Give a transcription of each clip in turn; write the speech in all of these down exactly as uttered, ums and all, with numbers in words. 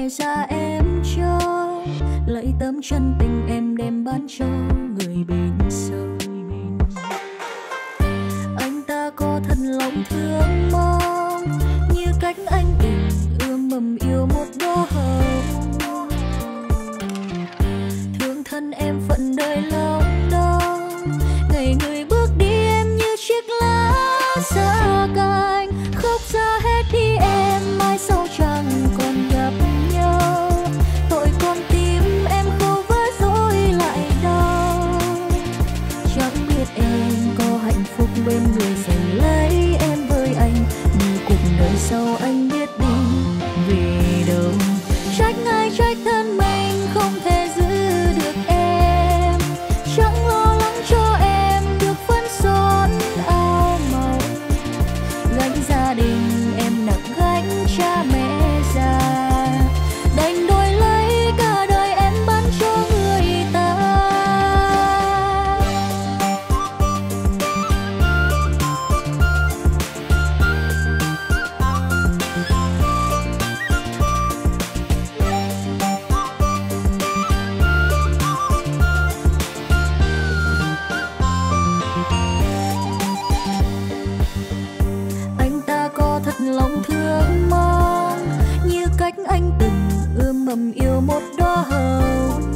mẹ già em cho, lấy tấm chân tình em đem bán cho người bên sông. Anh ta có thật lòng thương mong, như cách anh tình ươm mầm yêu một đóa hồng. Thương thân em phận đời lòng đong, ngày người bước đi em như chiếc lá xa cành. Khóc ra hết đi em, mai sau chẳng còn gặp nhau. Tội con tim em khâu vá dối lại đau. Chẳng biết em có hạnh phúc bên người giành lấy em với anh, như cuộc đời sau anh biết đi về đâu. Trách ai trách thân mình không thể giữ được em, chẳng lo lắng cho em được phấn son áo màu. Gánh gia đình em nặng gánh cha mẹ già, đành đổi lấy cả đời em bán cho người ta. Anh ta có thật lòng thương mong, như cách anh từng ươm mầm yêu một đóa hồng.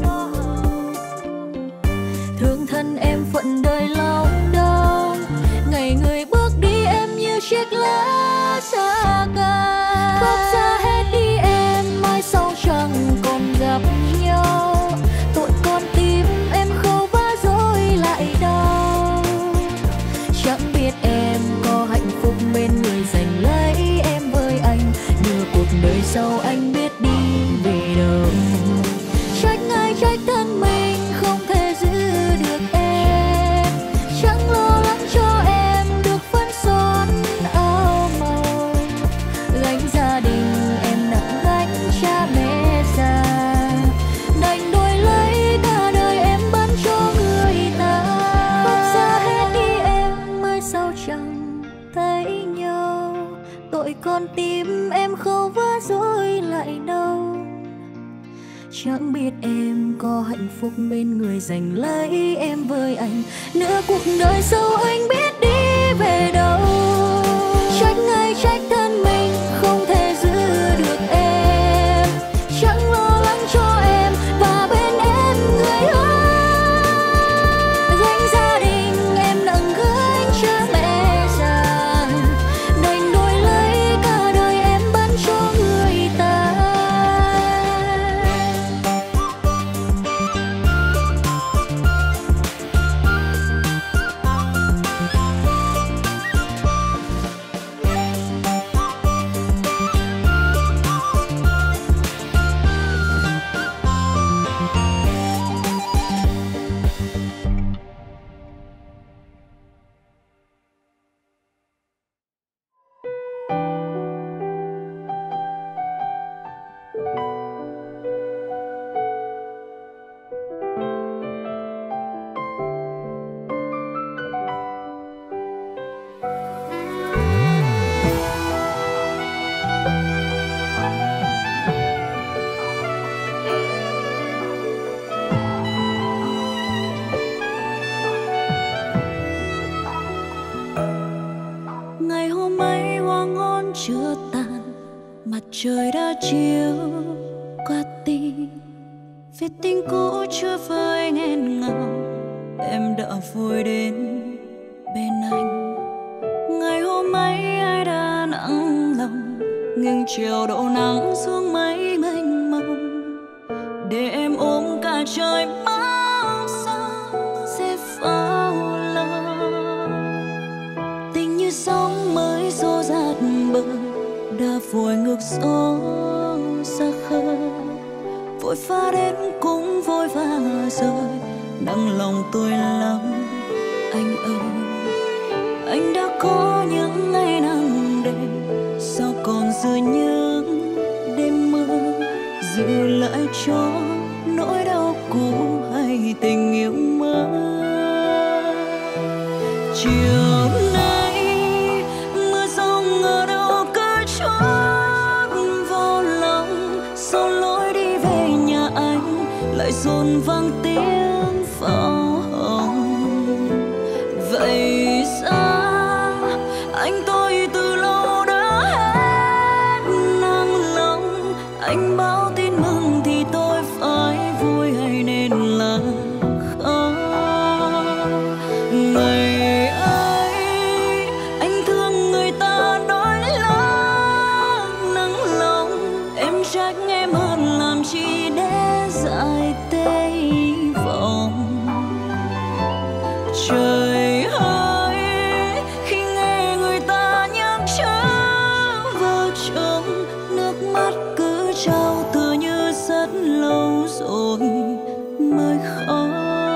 Thương thân em phận đời lòng đong, ngày người bước đi em như chiếc lá xa cành. Khóc ra hết đi em, mai sau chẳng còn gặp nhau. Tội con tim em khâu vá dối lại đau. Chẳng biết em có hạnh phúc bên người giành lấy em với anh, như cuộc đời sau anh biết đi về đâu. Trách ai trách thân mình không thể giữ được em, chẳng lo lắng cho em được phấn son áo màu. Gánh gia đình em nặng gánh cha mẹ già, đành đổi lấy cả đời em bán cho người ta. Khóc ra hết đi em, mai sau chẳng thấy nhau. Tội con tim em khâu vá dối lại đâu. Chẳng biết em có hạnh phúc bên người giành lấy em với anh, nửa cuộc đời sau anh biết đi về đâu. Trách ai trách thân mình không thể giữ được em, chẳng lo lắng cho em và bên em người ơi. Gánh gia đình em nặng gánh cha mẹ già, đành đổi lấy cả đời em bán cho người ta. Ngày hôm ấy hoa ngón chưa tàn, mặt trời đã chiếu qua tim. Viết tình cũ chưa phai nghẹn ngào, em đã vội đến bên anh. Ngày hôm ấy ai đã nặng lòng, nghiêng chiều đổ nắng xuống mây mênh mông, để em ôm cả trời mong sao sẽ phao lòng. Tình như sóng mới xô dạt bờ, đã vội ngược gió xa khơi. Vội pha đến cũng vội vã rồi, nặng lòng tôi lắm anh ơi. Anh đã có những ngày nắng đêm, sao còn dư những đêm mưa, giữ lại cho nỗi đau cũ hay tình yêu mới. Chiều nay mưa rông ở đâu cứ trốn vào lòng, sau lại dồn vang tiếng pháo hồng. Vậy ra anh tôi từ lâu đã hết nắng lòng. Anh báo tin mừng thì tôi phải vui hay nên là khóc. Ngày ấy anh thương người ta nói lắm nắng lòng. Em trách em hơn làm chi để dại tê vọng. Trời ơi khi nghe người ta nhắc chớ vợ chồng, nước mắt cứ trao tựa như rất lâu rồi mới khóc.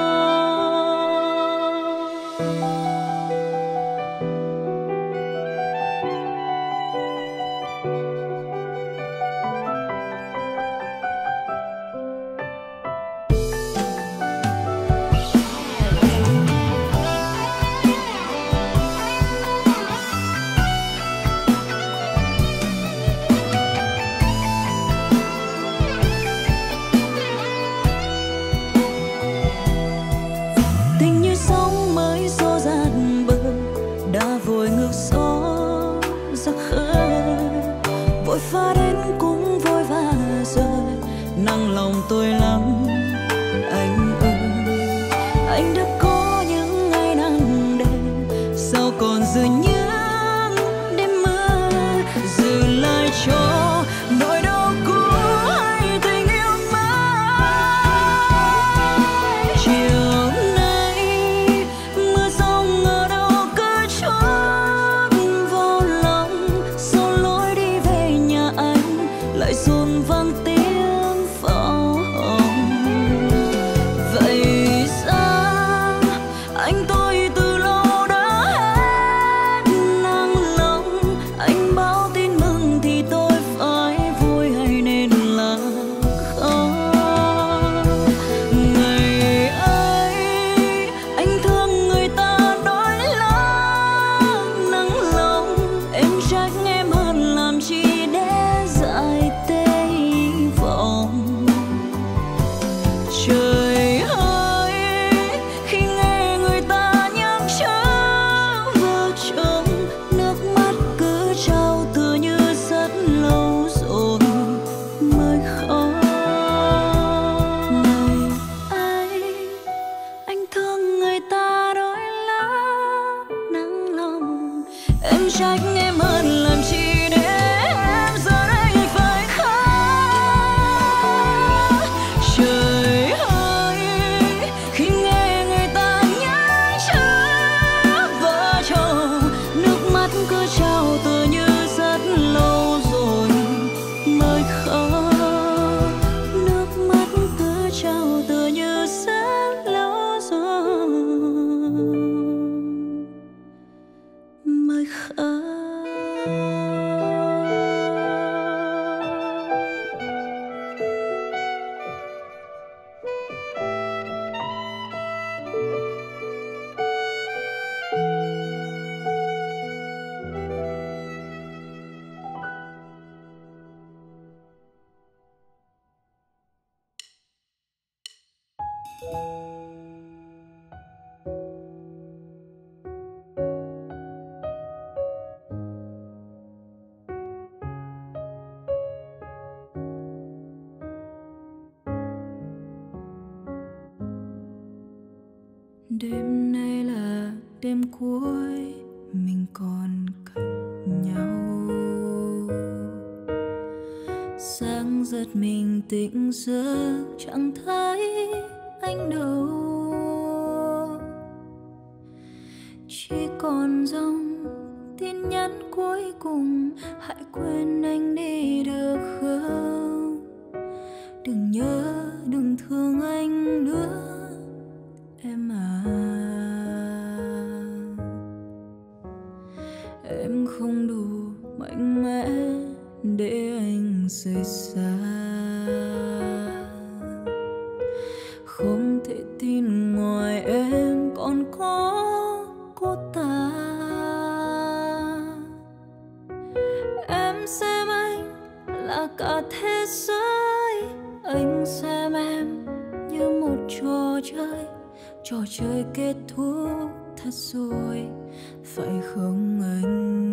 Pha đến cũng vội vã rồi, nặng lòng tôi lắm anh ơi. Anh đã có những ngày nắng đêm, sao còn dư những đêm mưa, giữ lại cho nỗi đau cũ hay tình yêu mới. Chiều nay mưa rông ở đâu cứ trút vào lòng, sau lối đi về nhà anh lại dồn vang tiếng pháo hồng. Vậy ra anh tôi từ lâu đã hết nắng lòng. Anh báo tin mừng thì tôi phải vui hay nên là khóc. Ngày ấy anh thương người ta nói lắm nắng lòng. Em trách em hơn làm chi để dại tê vọng. Trời ơi khi nghe người ta nhắc chớ vợ chồng, nước mắt cứ trao tựa như rất lâu rồi mới khóc. Ngày ấy anh thương người ta nói lắm nắng lòng. Em trách em hơn làm chi để em giờ đây phải khóc. Trời ơi khi nghe người ta nhắc chớ vợ chồng, nước mắt cứ trao tựa như rất lâu rồi mới khóc. Nước mắt cứ trao tựa như rất lâu rồi mới khóc. Đêm nay là đêm cuối mình còn cách nhau. Sáng giật mình tỉnh giấc chẳng thấy anh đâu, chỉ còn dòng tin nhắn cuối cùng. Hãy quên anh đi được không? Đừng nhớ đừng thương anh nữa em à. Em không đủ mạnh mẽ để anh rời xa, không thể tin ngoài em còn có cô ta. Em xem anh là cả thế giới, anh xem em trò chơi, trò chơi kết thúc thật rồi, phải không anh?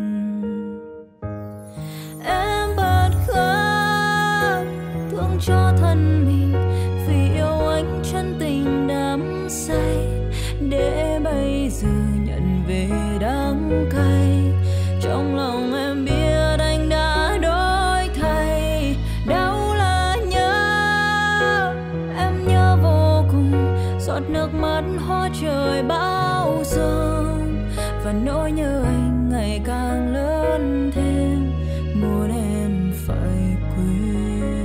Em bật khóc thương cho thân mình vì yêu anh chân tình đắm say, để bây giờ nhận về đắng cay. Trong lòng em biết anh đã đổi thay, đau là nhớ, em nhớ vô cùng. Giọt nước mắt hoa trời bão giông, và nỗi nhớ anh ngày càng lớn thêm, muốn em phải quên.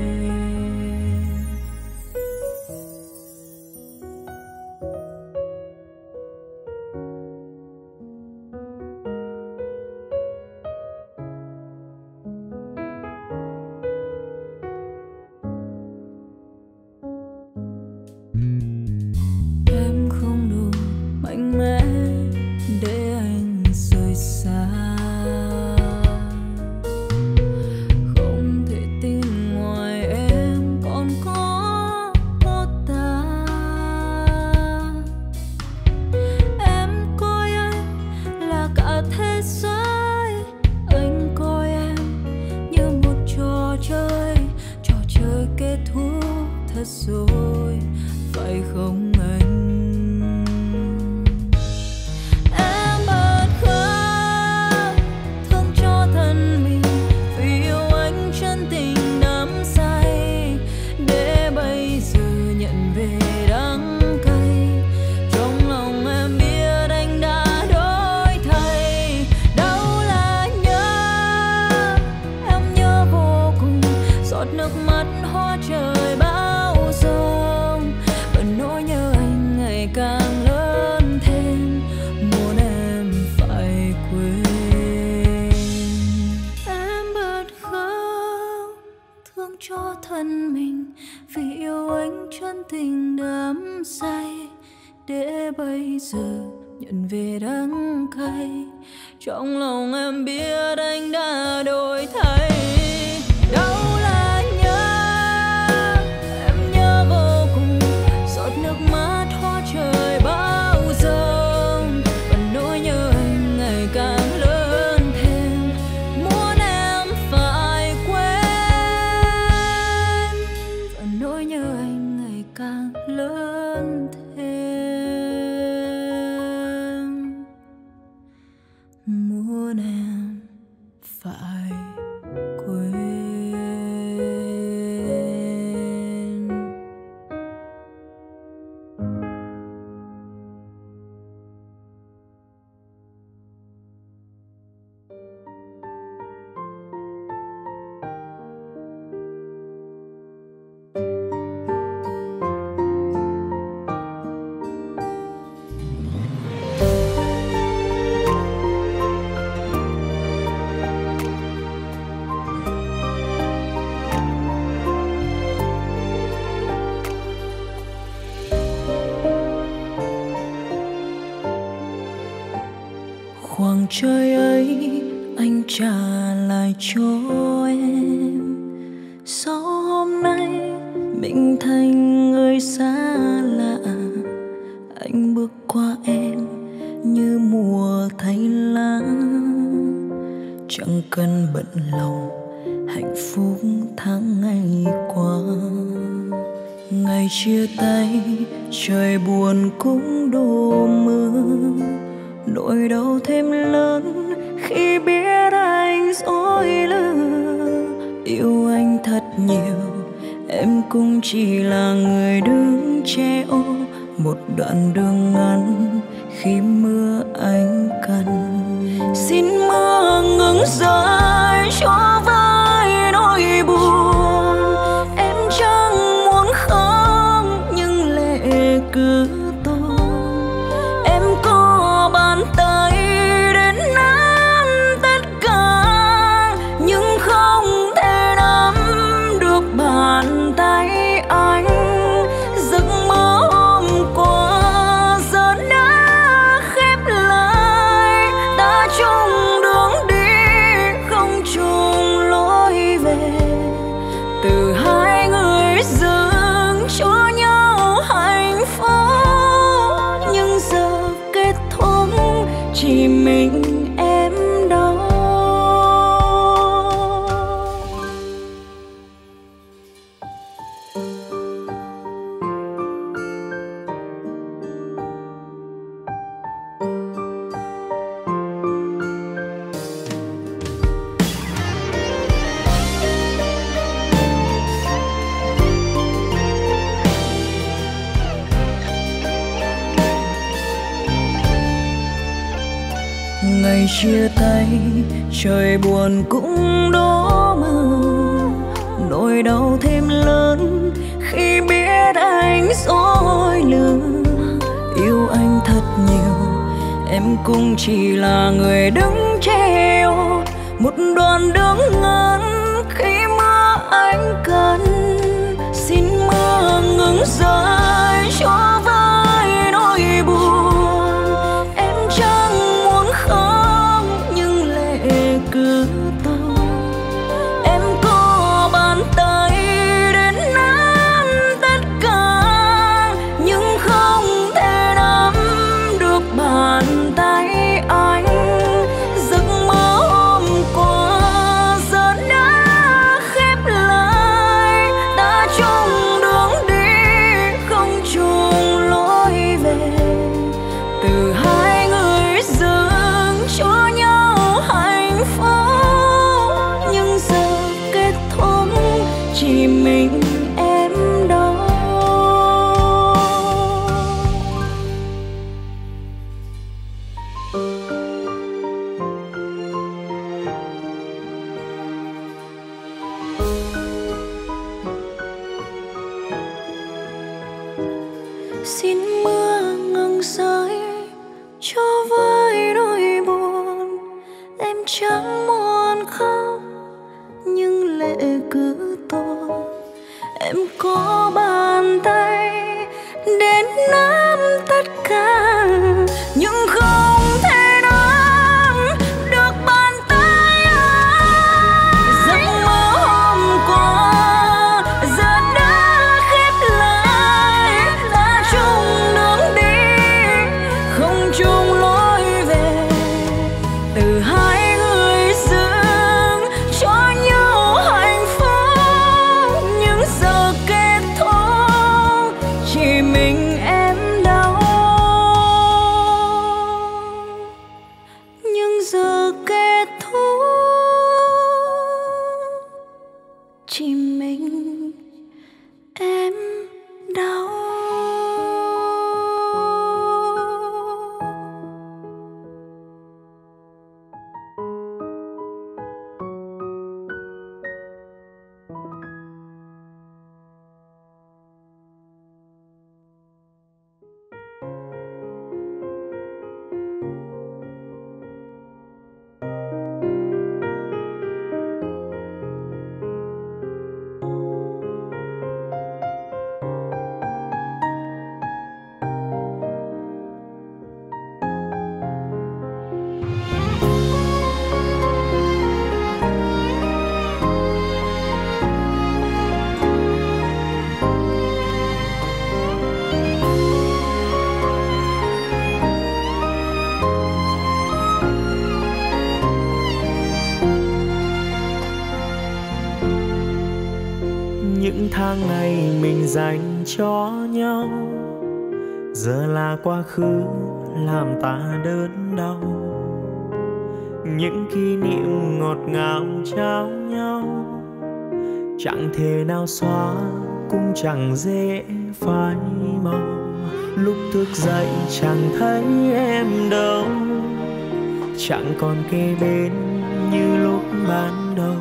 Em không đủ mạnh mẽ để anh rời xa, không thể tin ngoài em còn có một ta. Em coi anh là cả thế giới, anh coi em như một trò chơi, trò chơi kết thúc thật rồi, phải không anh? Em bật khóc thương cho thân mình vì yêu anh chân tình đắm say, để bây giờ nhận về đắng cay. Trong lòng em biết anh đã đổi thay, đau là nhớ, em nhớ vô cùng. Giọt nước mắt hoa trời bão giông, và nỗi nhớ anh ngày càng lớn thêm, muốn em phải quên. Em bật khóc thương cho thân mình vì yêu anh chân tình đắm say, để bây giờ nhận về đắng cay. Trong lòng em biết anh đã đổi thay, đau là nhớ, em nhớ vô cùng. Giọt nước mắt hoa trời bão giông, và nỗi nhớ anh ngày càng lớn thêm, muốn em phải quên. Và nỗi nhớ anh ngày càng lớn thêm, muốn em phải quên. Khoảng trời ấy anh trả lại cho em, sau hôm nay mình thành người xa lạ. Anh bước qua em như mùa thay lá, chẳng cần bận lòng hạnh phúc tháng ngày qua. Ngày chia tay trời buồn cũng đổ mưa, nỗi đau thêm lớn khi biết anh dối lừa. Yêu anh thật nhiều, em cũng chỉ là người đứng che ô một đoạn đường ngắn khi mưa anh cần. Xin mưa ngừng rơi cho vơi nỗi buồn, em chẳng muốn khóc nhưng lệ cứ tuôn. Em có bàn tay đến nắm tất cả, nhưng không thể nắm được bàn tay anh. Giấc mơ hôm qua giờ đã khép lại, ta chung đường đi không chung ngày chia tay trời buồn cũng đổ mưa, nỗi đau thêm lớn khi biết anh dối lừa. Yêu anh thật nhiều, em cũng chỉ là người đứng treo, một đoạn đứng ngắn khi mưa anh cần. Xin mưa ngừng rơi cho vai nỗi buồn, em chẳng muốn khóc nhưng lệ cứ tuôn. Em có bàn tay đến nắm tất cả nhưng không thể nắm được bàn tay anh. Giấc mơ hôm qua giờ đã khép lại, ta chung đường đi không chung lối về. Từ hai người dưng cho nhau hạnh phúc, nhưng giờ kết thúc chỉ mình em đau. Xin mưa ngừng rơi cho vơi nỗi buồn, em chẳng muốn khóc nhưng lệ cứ tuôn. Em có bàn tay đến nắm tất cả nhưng không thể nắm được bàn tay anh. Giấc mơ hôm qua giờ đã khép lại, ta chung đường đi không chung lối về. Từ hai người dưng cho nhau hạnh phúc, nhưng giờ kết thúc chỉ mình em đau. Nhưng giờ kết thúc chỉ mình em đau. Những tháng ngày mình dành cho nhau giờ là quá khứ làm ta đớn đau. Những kỷ niệm ngọt ngào trao nhau chẳng thể nào xóa cũng chẳng dễ phai màu. Lúc thức dậy chẳng thấy em đâu, chẳng còn kề bên như lúc ban đầu.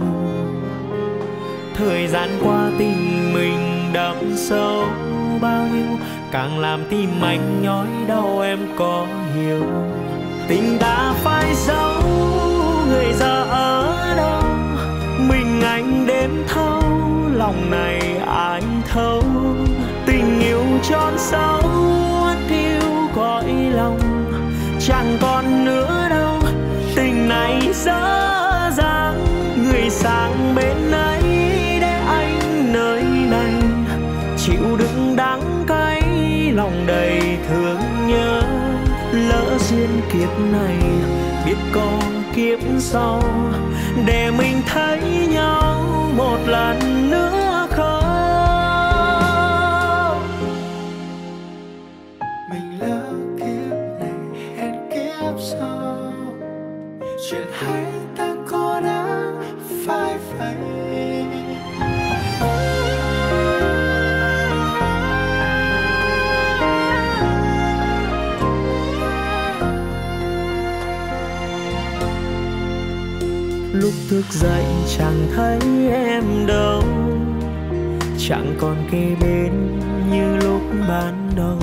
Thời gian qua tình mình đậm sâu bao nhiêu, càng làm tim anh nhói đau em có hiểu. Tình ta phải giấu, người giờ ở đâu? Mình anh đêm thâu, lòng này ai thấu. Tình yêu tròn sâu, yêu cõi lòng, chẳng còn nữa đâu. Tình này dở dang, người sang bên ấy để anh nơi này chịu đựng đắng cay, lòng đầy thương nhớ. Lỡ duyên kiếp này biết có kiếp sau, để mình thấy nhau một lần nữa không? Mình lỡ kiếp này hẹn kiếp sau, chuyện hay ta có đã phai phai. thức dậy chẳng thấy em đâu, chẳng còn kề bên như lúc ban đầu.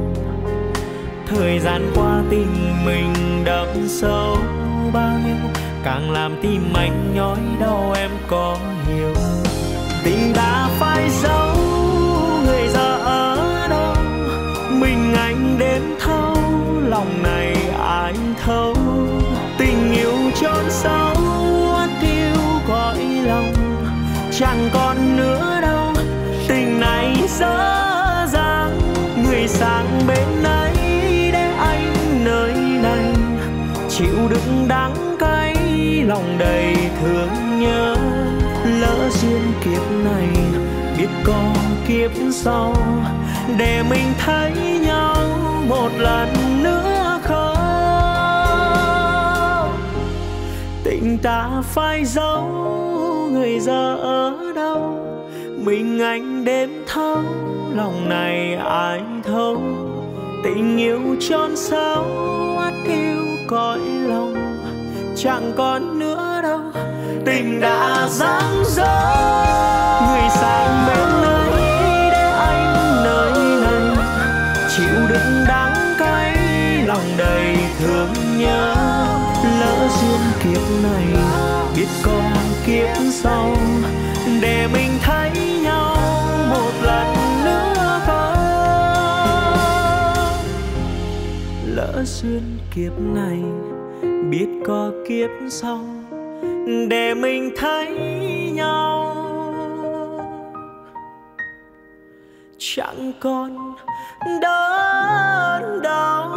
Thời gian qua tình mình đậm sâu bao nhiêu, càng làm tim anh nhói đau em có hiểu. Tình đã phai dấu, người giờ ở đâu? Mình anh đếm thâu, lòng này ai thấu. Tình yêu chôn sâu, thiêu cõi lòng, chẳng còn nữa đâu. Tình này dở dang, người sang bên ấy để anh nơi này chịu đựng đắng cay, lòng đầy thương nhớ. Lỡ duyên kiếp này biết có kiếp sau, để mình thấy nhau một lần nữa không. Tình ta phai dấu, người giờ ở đâu? Mình anh đếm thấu, lòng này ai thấu. Tình yêu chôn sâu, ắt thiêu cõi lòng, chẳng còn nữa đâu. Tình đã giăng dở, người sang bên ấy để anh nơi này chịu đựng đắng cay, lòng đầy thương nhớ. Lỡ duyên kiếp này biết còn kiếp sau, để mình thấy nhau một lần nữa không. Lỡ duyên kiếp này biết có kiếp sau, để mình thấy nhau chẳng còn đớn đau.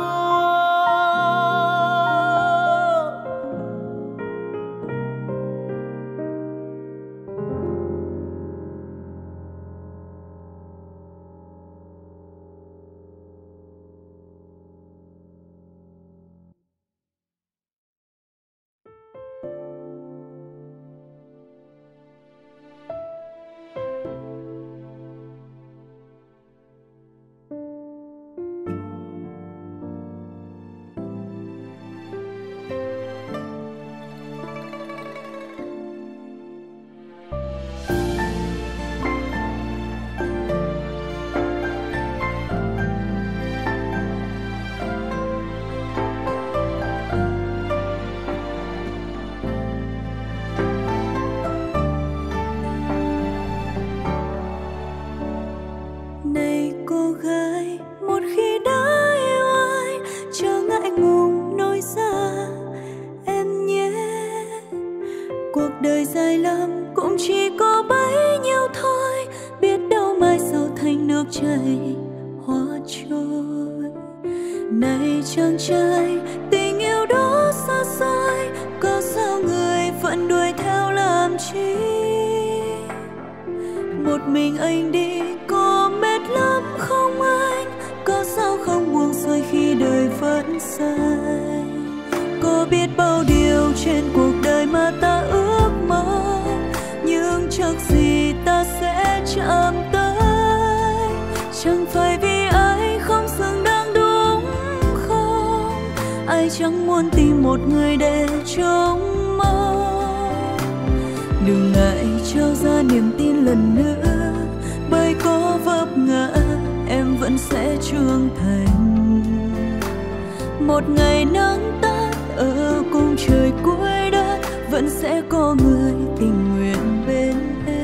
Chẳng muốn tìm một người để trông mong. Đừng ngại trao ra niềm tin lần nữa, bởi có vấp ngã em vẫn sẽ trưởng thành. Một ngày nắng tắt ở cùng trời cuối đất, vẫn sẽ có người tình nguyện bên em.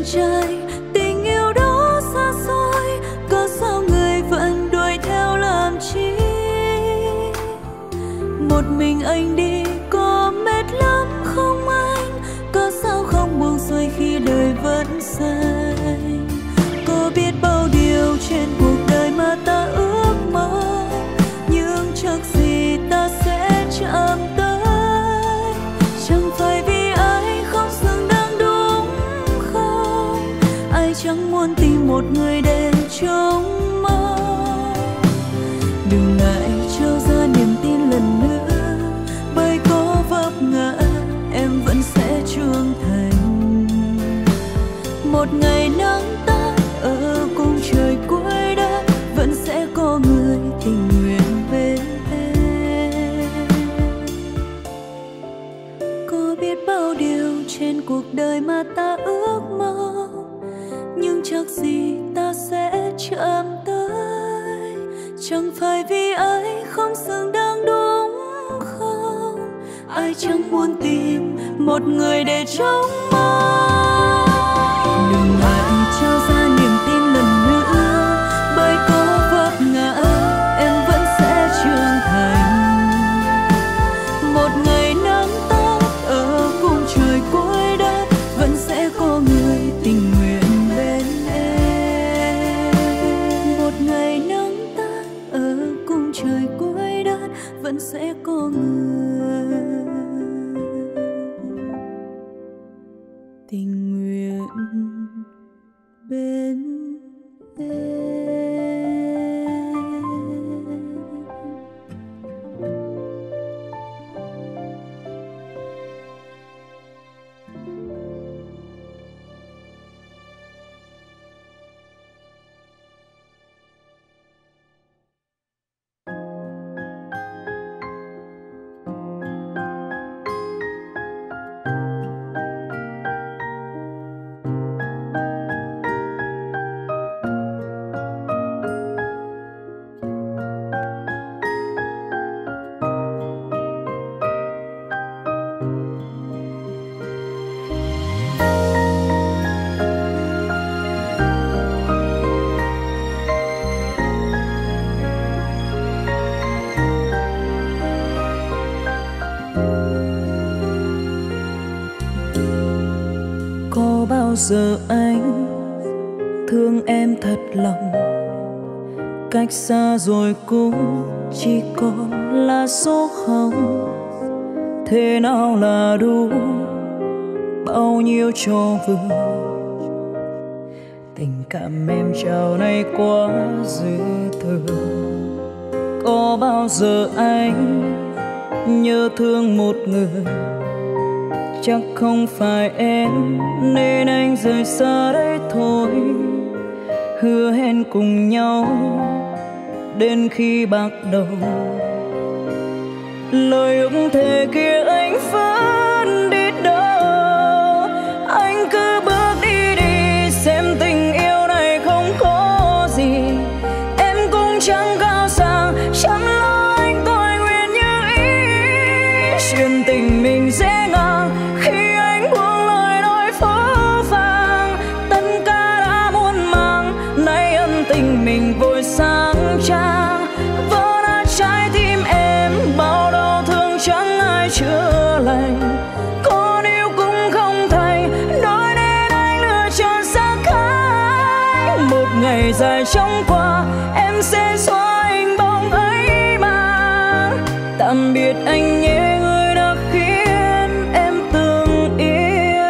trai. Tình yêu đó xa xôi, có sao người vẫn đuổi theo làm chi? Một mình anh đi có mệt lắm không anh? Có sao không buông xuôi khi đời vẫn xanh? Có biết bao điều trên cuộc đời mà ta ước mơ, nhưng chắc gì ta sẽ chạm tới. Chẳng phải vì ai không xứng đáng đúng không? Ai chẳng muốn tìm một người để trông mong. Đừng ngại trao ra niềm tin lần nữa, bởi có vấp ngã em vẫn sẽ trưởng thành. Một ngày nắng tắt ở cung trời cuối đất, vẫn sẽ có người tình nguyện bên em. Có biết bao điều trên cuộc đời mà ta ước mơ, nhưng chắc gì ta sẽ chạm tới. Chẳng phải vì ai không xứng đáng đúng không? Ai chẳng muốn tìm một người để trông mong. Đừng ngại trao ra niềm tin lần nữa, bởi có vấp ngã em vẫn sẽ trưởng thành. Một ngày nắng tắt ở cung trời cuối đất, vẫn sẽ có người tình nguyện bên em. Một ngày nắng tắt ở cung trời cuối đất, vẫn sẽ có người tình nguyện bên em. Có bao giờ anh thương em thật lòng, cách xa rồi cũng chỉ còn là số không. Thế nào là đủ, bao nhiêu cho vừa. Tình cảm em trao này quá dư thừa. Có bao giờ anh nhớ thương một người, chắc không phải em nên anh rời xa đây thôi. Hứa hẹn cùng nhau đến khi bạc đầu, lời ước thề kia anh vẫn đi đâu. Anh cứ bước đi đi, xem tình yêu này không có gì. Em cũng chẳng cao sang, chẳng lo anh tôi nguyện như ý. Chuyện tình mình dễ ngang khi anh buông lời nói phó phàng. Tất cả đã muôn màng, nay ân tình mình vội sáng trang. Vỡ nát trái tim em, bao đau thương chẳng ai chữa lành. Có yêu cũng không thành, nói nên anh lựa chọn xa cách. Một ngày dài chóng qua, em sẽ xóa hình bóng ấy mà. Tạm biệt anh nhé, người đã khiến em từng yêu.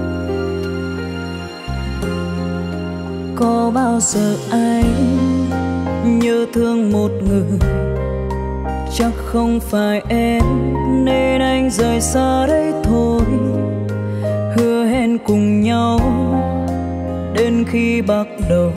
Có bao giờ anh thương một người chắc không phải em, nên anh rời xa đây thôi. Hứa hẹn cùng nhau đến khi bắt đầu,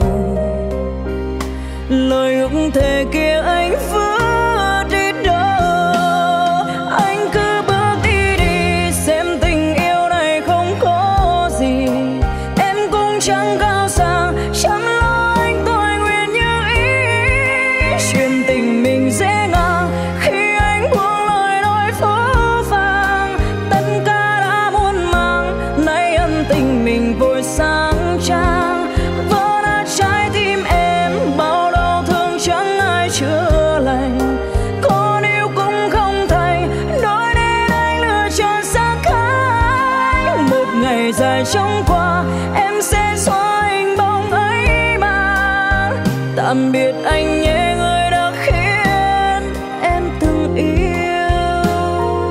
lời ước thề kia anh vỡ đi đâu. Anh cứ bước đi đi, xem tình yêu này không có gì. Em cũng chẳng cao sang, chẳng lo anh tôi nguyện như ý. Chuyện tình mình dễ ngang khi anh buông lời nói phũ phàng. Tất cả đã muôn màng, nay ân tình mình vội sáng trang. Vỡ nát trái tim em, bao đau thương chẳng ai chữa lành. Còn yêu cũng không thành, nói nên anh lựa chọn xa cách. Một ngày dài trôi qua, em sẽ xóa hình bóng ấy mà. Tạm biệt anh nhé, người đã khiến em từng yêu.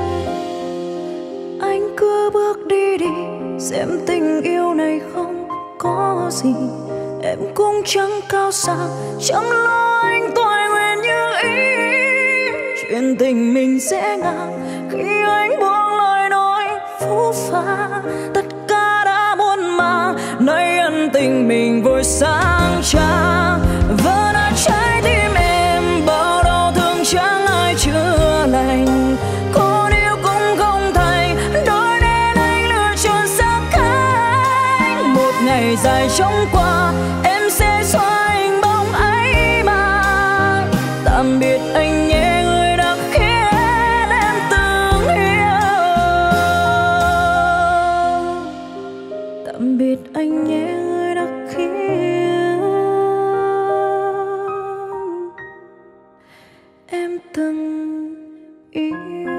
Anh cứ bước đi đi, xem tình yêu này không có gì. Em cũng chẳng cao sang, chẳng lo anh tôi nguyện như ý. Chuyện tình mình sẽ ngang khi anh buông lời nói phũ phàng. Tất cả đã muôn màng, nay ân tình mình vội sáng trang. Vỡ nát trái tim em, bao đau thương chẳng ai chữa lành. Còn yêu cũng không thành, nói nên anh lựa chọn xa cách. Một ngày dài trôi qua, em sẽ xóa hình bóng ấy mà. Tạm biệt anh nhé, người đã khiến em từng yêu. Tạm biệt anh nhé, người đã khiến em từng yêu.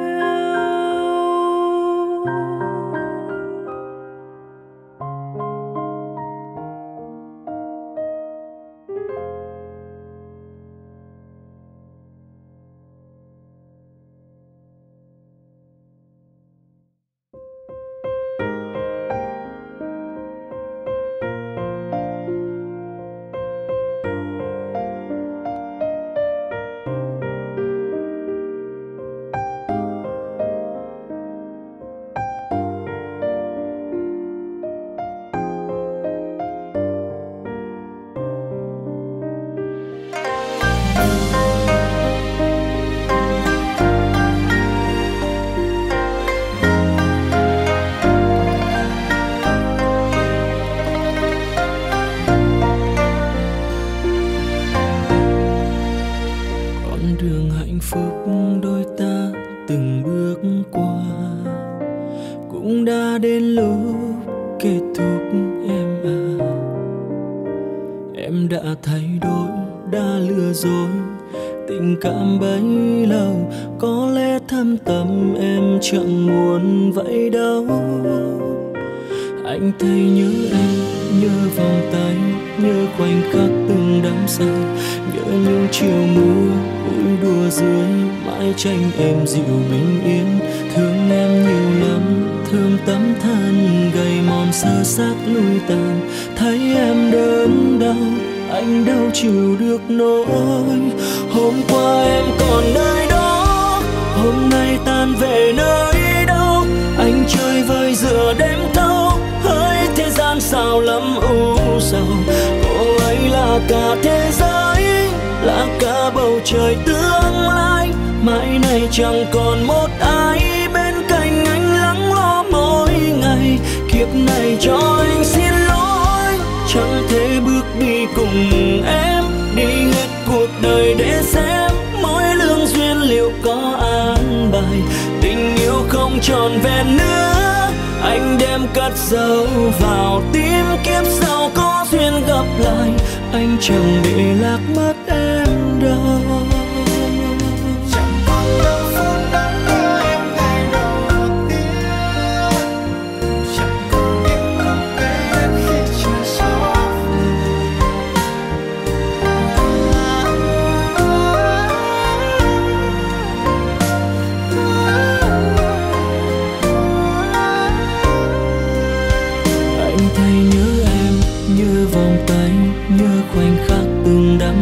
Con đường hạnh phúc đôi ta từng bước qua cũng đã đến lúc kết thúc em à. Em đã thay đổi, đã lừa dối, tình cảm bấy lâu có lẽ thâm tâm em chẳng muốn vậy đâu. Anh thấy nhớ em, nhớ vòng tay, nhớ khoảnh khắc từng đắm say, nhớ những chiều mưa vui đùa dưới mái tranh em dịu bình yên. Thương em nhiều lắm, thương tấm thân gầy mòn sơ xác lui tàn. Thấy em đớn đau, anh đâu chịu được nỗi. Hôm qua em còn nơi đó, hôm nay tan về nơi đâu. Anh chơi vơi giữa đêm thâu, hỡi thế gian sao lắm u sầu. Cô ấy là cả thế giới, là cả bầu trời tương lai. Mãi này chẳng còn một ai bên cạnh anh lắng lo mỗi ngày. Kiếp này cho anh xin lỗi, chẳng thể bước đi cùng em, đi hết cuộc đời để xem mỗi lương duyên liệu có an bài. Tình yêu không tròn vẹn nữa, anh đem cất giấu vào tim. Kiếp sau có duyên gặp lại, anh chẳng bị lạc mất em đâu. Chẳng còn đâu phút đắng đưa em ngày đầu tiên, chẳng còn em lòng em khi trời gió Anh thấy nhớ em, nhớ vòng tay, nhớ khoảnh khắc từng đắm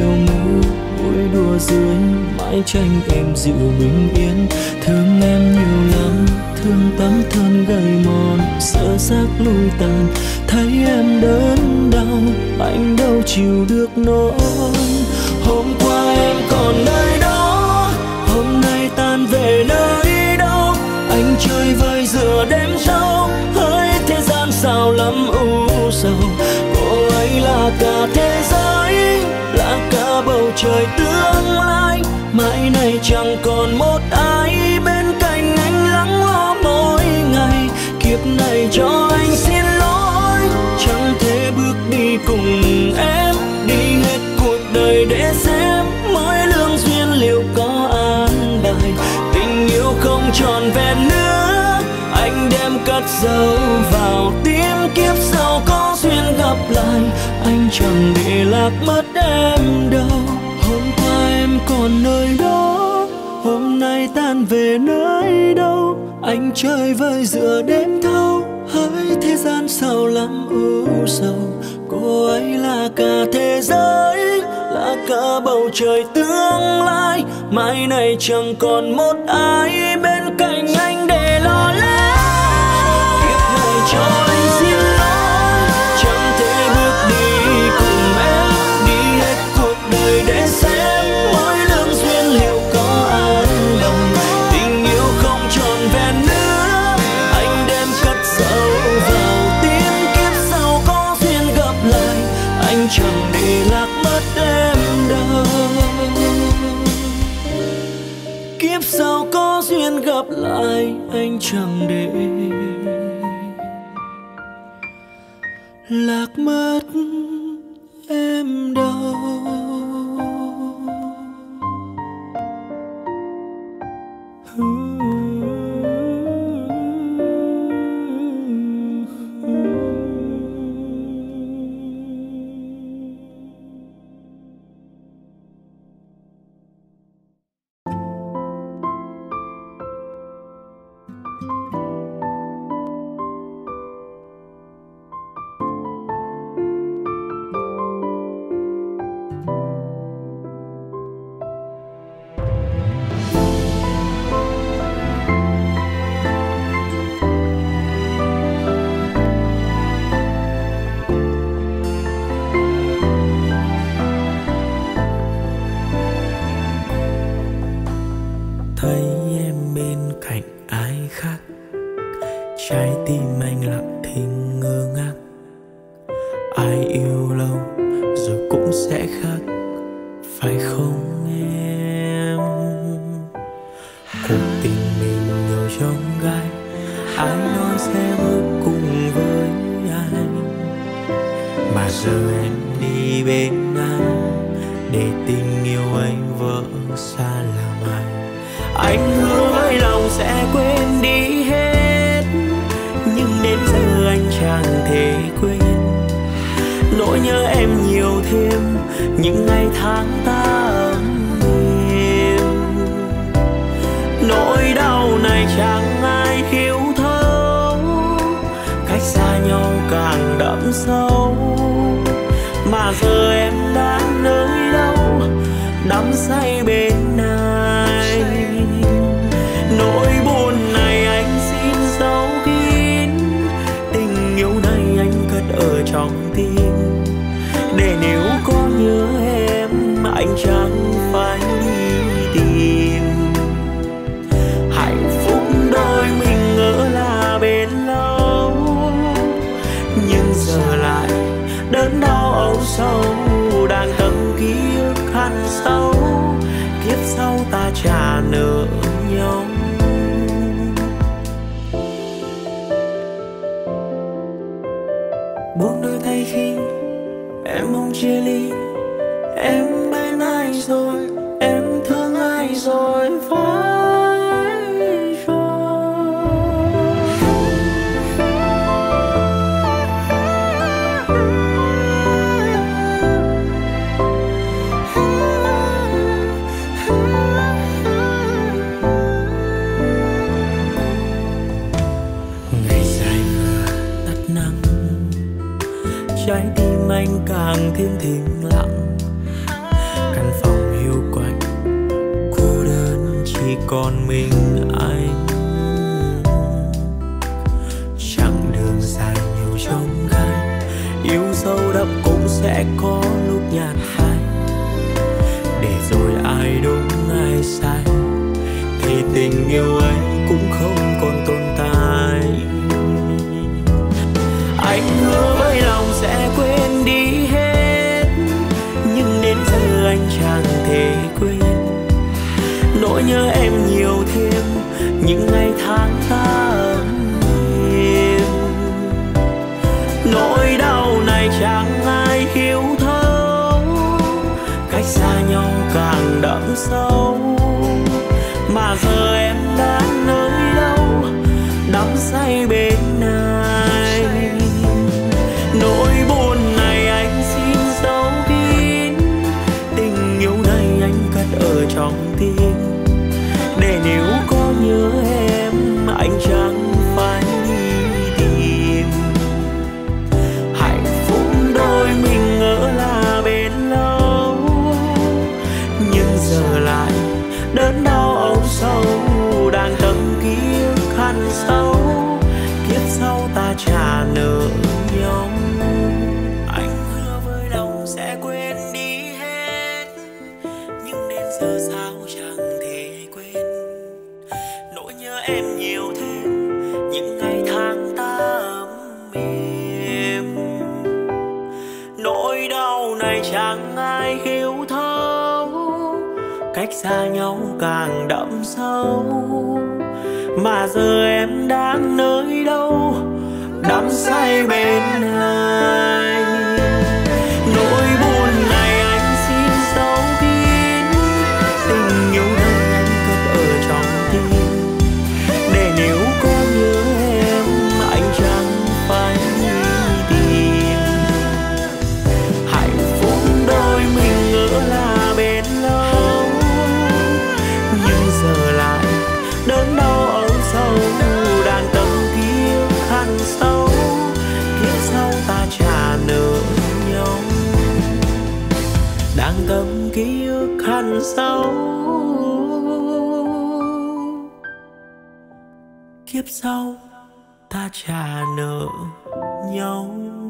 chiều mưa vui đùa dưới mái tranh em dịu bình yên. Thương em nhiều lắm, thương tấm thân gầy mòn, sợ xác lui tàn, thấy em đớn đau, anh đâu chịu được nỗi. Hôm qua em còn nơi đó, hôm nay tan về nơi đâu? Anh chơi vơi giữa đêm sâu, hỡi thế gian sao lắm u sầu. Cô ấy là cả thế giới, là cả bầu trời tương lai. Mãi này chẳng còn một ai bên cạnh anh lắng lo mỗi ngày. Kiếp này cho anh xin lỗi, chẳng thể bước đi cùng em, đi hết cuộc đời để xem mỗi lương duyên liệu có an bài. Tình yêu không tròn vẹn nữa, anh đem cất giấu vào tim. Kiếp sau có duyên gặp lại, anh chẳng để lạc mất em đâu. Hôm qua em còn nơi đó, hôm nay tan về nơi đâu? Anh chơi vơi giữa đêm thâu, hỡi thế gian sao lắm u sầu. Cô ấy là cả thế giới, là cả bầu trời tương lai. Mai này chẳng còn một ai bên cạnh anh để lo lắng. Kiếp này cho anh xin lỗi, chẳng thể bước đi cùng em, đi hết cuộc đời để xem mỗi lương duyên liệu có an lòng. Tình yêu không tròn vẹn nữa, anh đem cất giấu vào tim. Kiếp sau có duyên gặp lại, anh chẳng để lạc mất em đâu. Kiếp sau có duyên gặp lại, anh chẳng để lạc mất em đâu. Trái tim anh càng thêm thinh lặng, còn mình anh. Chặng đường dài nhiều chông gai, yêu sâu đậm cũng sẽ có lúc nhạt phai. Để rồi ai đúng ai sai thì tình yêu ấy cũng không còn tồn tại. Anh hứa với lòng sẽ quên đi hết, nhưng đến giờ anh chẳng thể quên. Nỗi nhớ em nhiều thêm những ngày tháng ta ấm êm. Nỗi đau này chẳng ai hiểu thấu, cách xa nhau càng đậm sâu. Mà giờ em đã nơi đâu, đắm say bên ai. Nỗi buồn này anh xin giấu kín, tình yêu này anh cất ở trong tim. Để nếu có nhớ em, anh chẳng phải đi tìm. Hạnh phúc đôi mình ngỡ là bền lâu, nhưng giờ lại đớn đau âu sâu. Đang tâm kiếp khăn sâu, kiếp sau ta trả nợ nhau. Anh hứa với lòng sẽ quên đi hết, nhưng đến giờ sao chẳng thể quên. Nỗi nhớ em nhiều thêm những ngày tháng ta ấm êm. Nỗi đau này chẳng ai hiểu thấu, cách xa nhau càng đậm sâu. Mà giờ em đang nơi đâu, đắm say bên ai. Nỗi buồn này anh xin giấu kín, tình yêu này anh cất ở trong tim. Để nếu có nhớ em, anh chẳng phải đi tìm. Hạnh phúc đôi mình ngỡ là bền lâu, nhưng giờ lại đớn đau âu sâu. Đàn tâm kiếp khăn sâu, kiếp sau ta trả nợ nhau. Đang tâm ký ức khăn sâu, kiếp sau ta trả nợ nhau.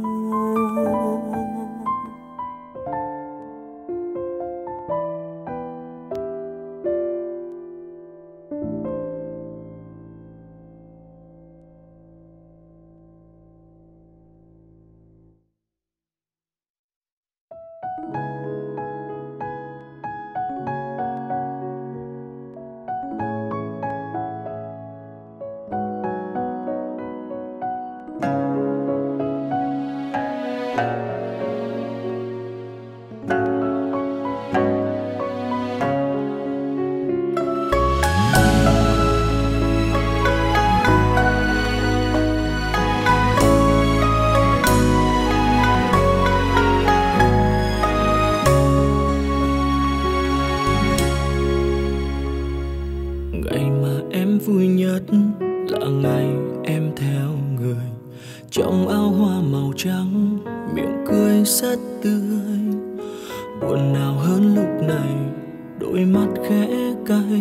Ngày mà em vui nhất là ngày em theo người, trong áo hoa màu trắng, miệng cười rất tươi. Buồn nào hơn lúc này, đôi mắt khẽ cay,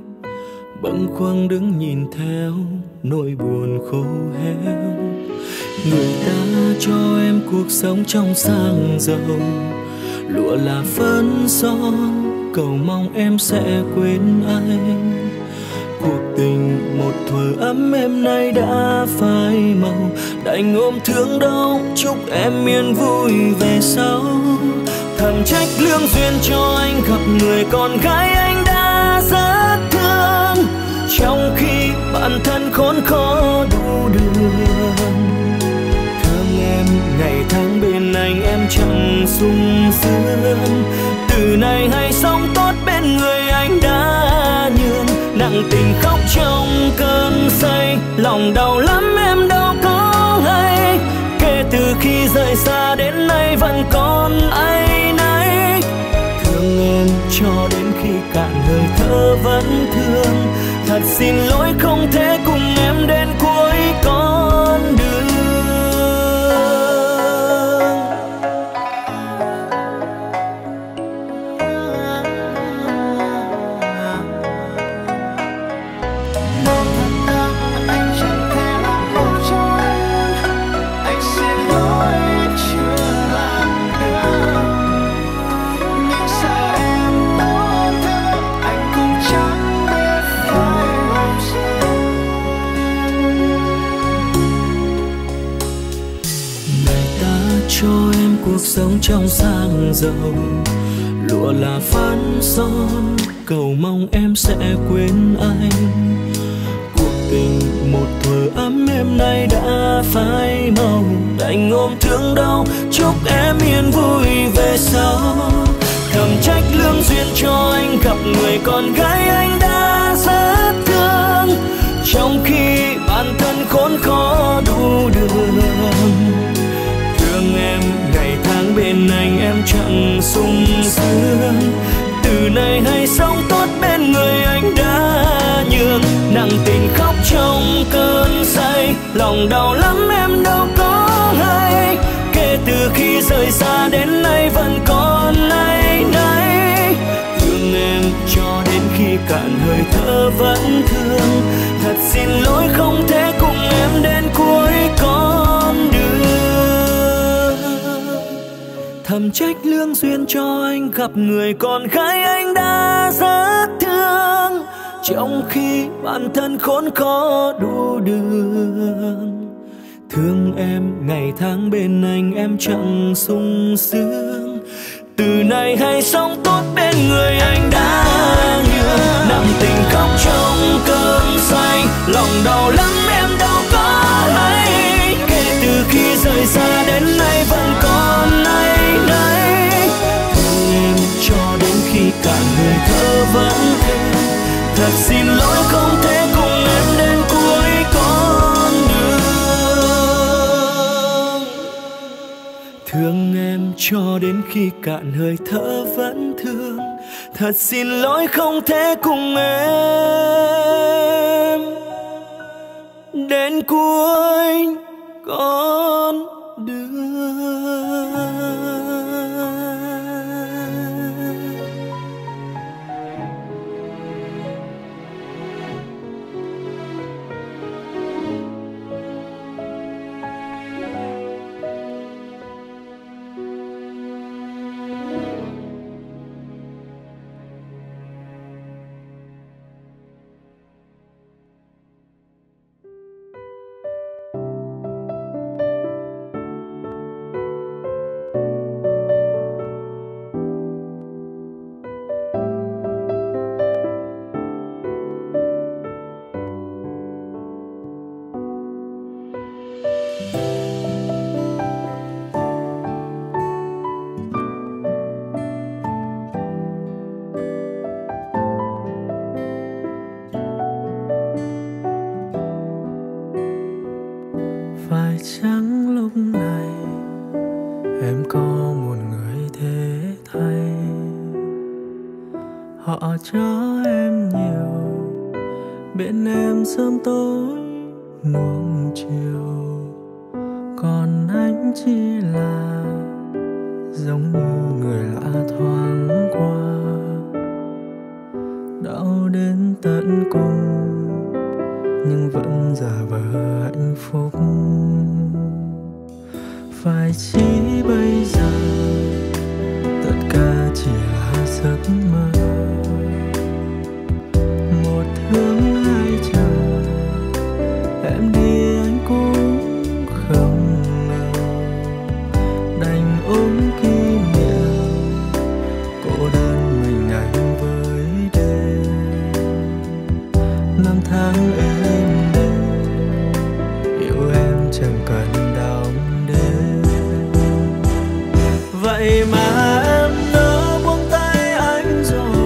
bâng khuâng đứng nhìn theo nỗi buồn khô héo. Người ta cho em cuộc sống trong sang giàu, lụa là phấn son, cầu mong em sẽ quên anh. Cuộc tình một thuở ấm êm nay đã phai màu, đành ôm thương đau chúc em yên vui về sau. Thầm trách lương duyên cho anh gặp người con gái anh đã rất thương, trong khi bản thân khốn khó đủ đường. Thương em ngày tháng bên anh em chẳng sung sướng, từ nay hãy sống tốt bên người anh đã nhường. Nặng tình khóc trong cơn say, lòng đau lắm em đâu có hay. Kể từ khi rời xa đến nay vẫn còn áy náy. Thương em cho đến khi cạn hơi thở vẫn thương. Thật xin lỗi không thể cùng em đến cuối con đường. sống trong sang giàu. Lụa là phấn son, cầu mong em sẽ quên anh. Cuộc tình một thuở ấm êm nay đã phai màu, đành ôm thương đau chúc em yên vui về sau. Thầm trách lương duyên cho anh gặp người con gái anh đã rất thương, trong khi bản thân khốn khó đủ đường. Thương em ngày tháng bên anh em chẳng sung sướng, từ nay hãy sống tốt bên người anh đã nhường. Nặng tình khóc trong cơn say, lòng đau lắm em đâu có hay. Kể từ khi rời xa đến nay vẫn còn lay náy. Thương em cho đến khi cạn hơi thở vẫn thương. Thật xin lỗi không thể cùng em đến cuối con đường. Thầm trách lương duyên cho anh gặp người con gái anh đã rất thương, trong khi bản thân khốn khó đủ đường. Thương em ngày tháng bên anh em chẳng sung sướng, từ nay hãy sống tốt bên người anh đã nhường. Nặng tình khóc trong cơn say, lòng đau lắm em đâu có hay. Kể từ khi rời xa đến nay vẫn còn nay nay. Thương em cho đến khi cạn hơi thở vẫn thương. Thật xin lỗi không thể cùng em đến cuối con đường. Thương em cho đến khi cạn hơi thở vẫn thương. Thật xin lỗi không thể cùng em đến cuối con đường. Phải chăng lúc này em có một người thế thay, họ cho em nhiều, bên em sớm tối nuông chiều, còn anh chỉ là giống như người lạ thoáng qua. Đau đến tận cùng nhưng vẫn giả vờ hạnh phúc. Phải chỉ bây giờ tất cả chỉ là giấc mơ, một thương hai chờ, em đi anh cũng không ngờ. Đành ôm kỷ niệm cô đơn mình anh với đêm. Năm tháng êm đềm yêu em chẳng cần đong đếm. Vậy mà em đã buông tay anh rồi,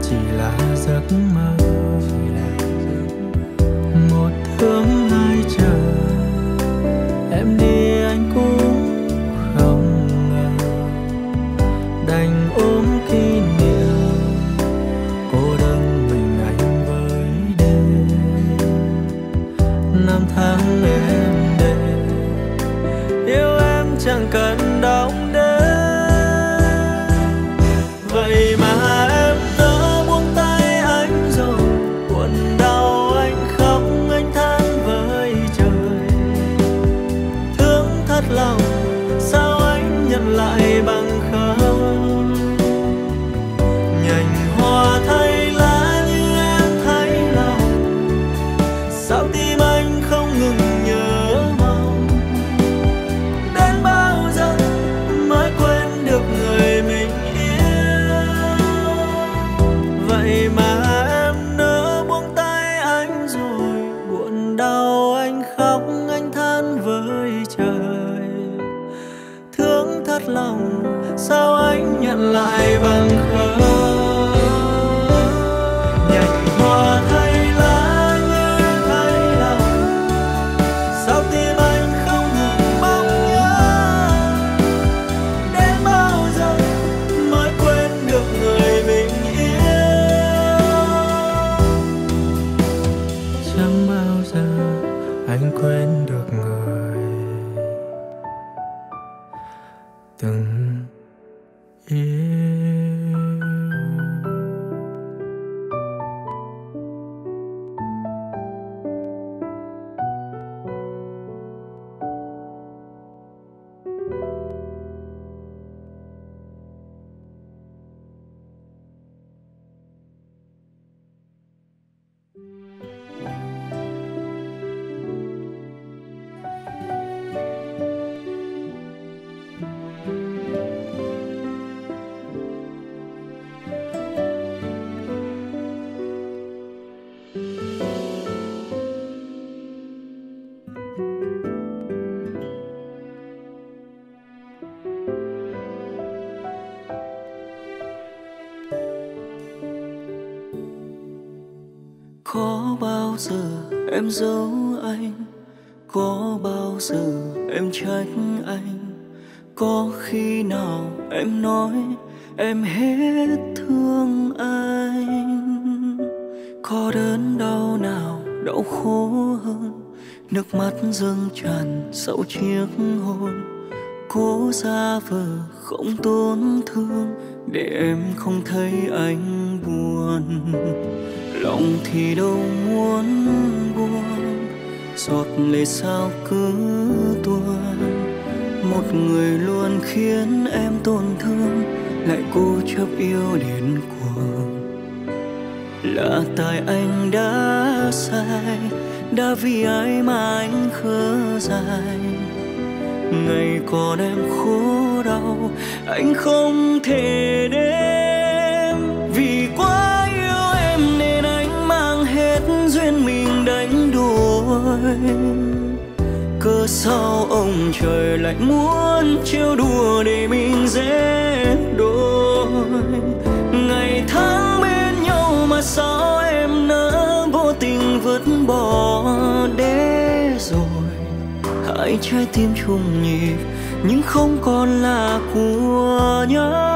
chỉ là giấc mơ. Một thương hai chờ, em đi anh cũng không ngờ, đành ôm kỷ niệm cô đơn mình anh với đêm. Năm tháng em để yêu em chẳng cần đong đến, vậy mà em đã buông tay anh rồi. Buồn đau anh khóc anh than với trời, thương thật lòng sao anh nhận lại bằng không. Nhành hoa thay lá như em thấy lòng, sao tim anh không ngừng nhớ mong. Đến bao giờ mới quên được người mình yêu, vậy mà em nỡ buông tay anh rồi. Buồn đau anh khóc anh than với trời, thương thật lòng sao anh nhận lại bằng không. Nhành hoa thay lá như thay lòng, sao tim anh không ngừng mong nhớ. Đến bao giờ mới quên được người mình yêu, chẳng bao giờ anh quên được người từng yêu. Có bao giờ em giấu anh, có bao giờ em trách anh, có khi nào em nói em hết thương anh. Có đớn đau nào đau khổ hơn, nước mắt dâng tràn sau chiếc hôn. Cố giả vờ không tổn thương để em không thấy anh buồn, lòng thì đâu muốn buồn, giọt lệ sao cứ tuôn. Một người luôn khiến em tổn thương, lại cố chấp yêu đến cuồng. Là tại anh đã sai, đã vì ai mà anh khờ dại. Ngày còn em khổ đau, anh không thể đếm. Vì quá yêu em nên anh mang hết duyên mình đánh đổi. Cớ sao ông trời lại muốn trêu đùa để mình dễ đôi. Ngày tháng bên nhau mà sao em nỡ vô tình vứt bỏ để rồi. Hai trái tim chung nhịp nhưng không còn là của nhau.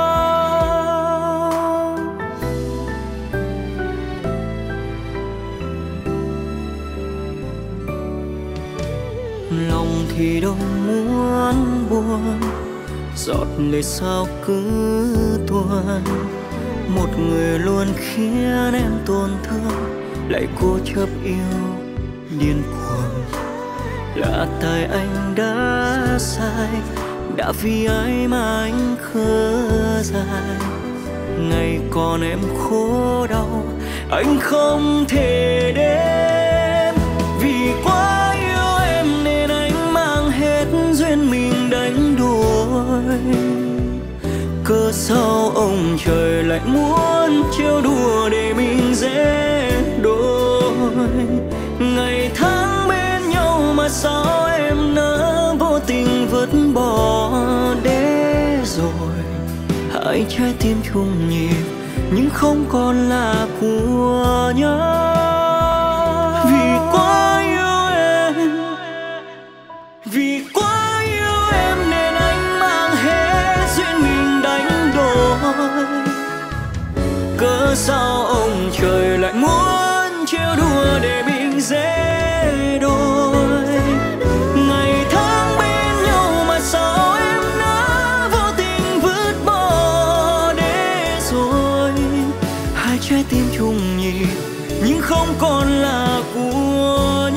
Lòng thì đâu muốn buồn, giọt lệ sao cứ tuôn. Một người luôn khiến em tổn thương, lại cố chấp yêu điên cuồng. Là tại anh đã sai, đã vì ai mà anh khờ dại. Ngày còn em khổ đau, anh không thể đếm. Vì quá yêu em nên anh mang hết duyên mình đánh đổi. Cớ sao ông trời lại muốn trêu đùa để mình dễ đôi. Ngày tháng bên nhau mà sao em nỡ vô tình vứt bỏ để rồi. Hai trái tim chung nhịp nhưng không còn là của nhau. Vì quá yêu em, vì quá yêu em nên anh mang hết duyên mình đánh đổi. Cớ sao ông trời lại muốn trêu đùa để mình dễ đôi. Ngày tháng bên nhau mà sao em đã vô tình vứt bỏ để rồi. Hai trái tim chung nhịp nhưng không còn là của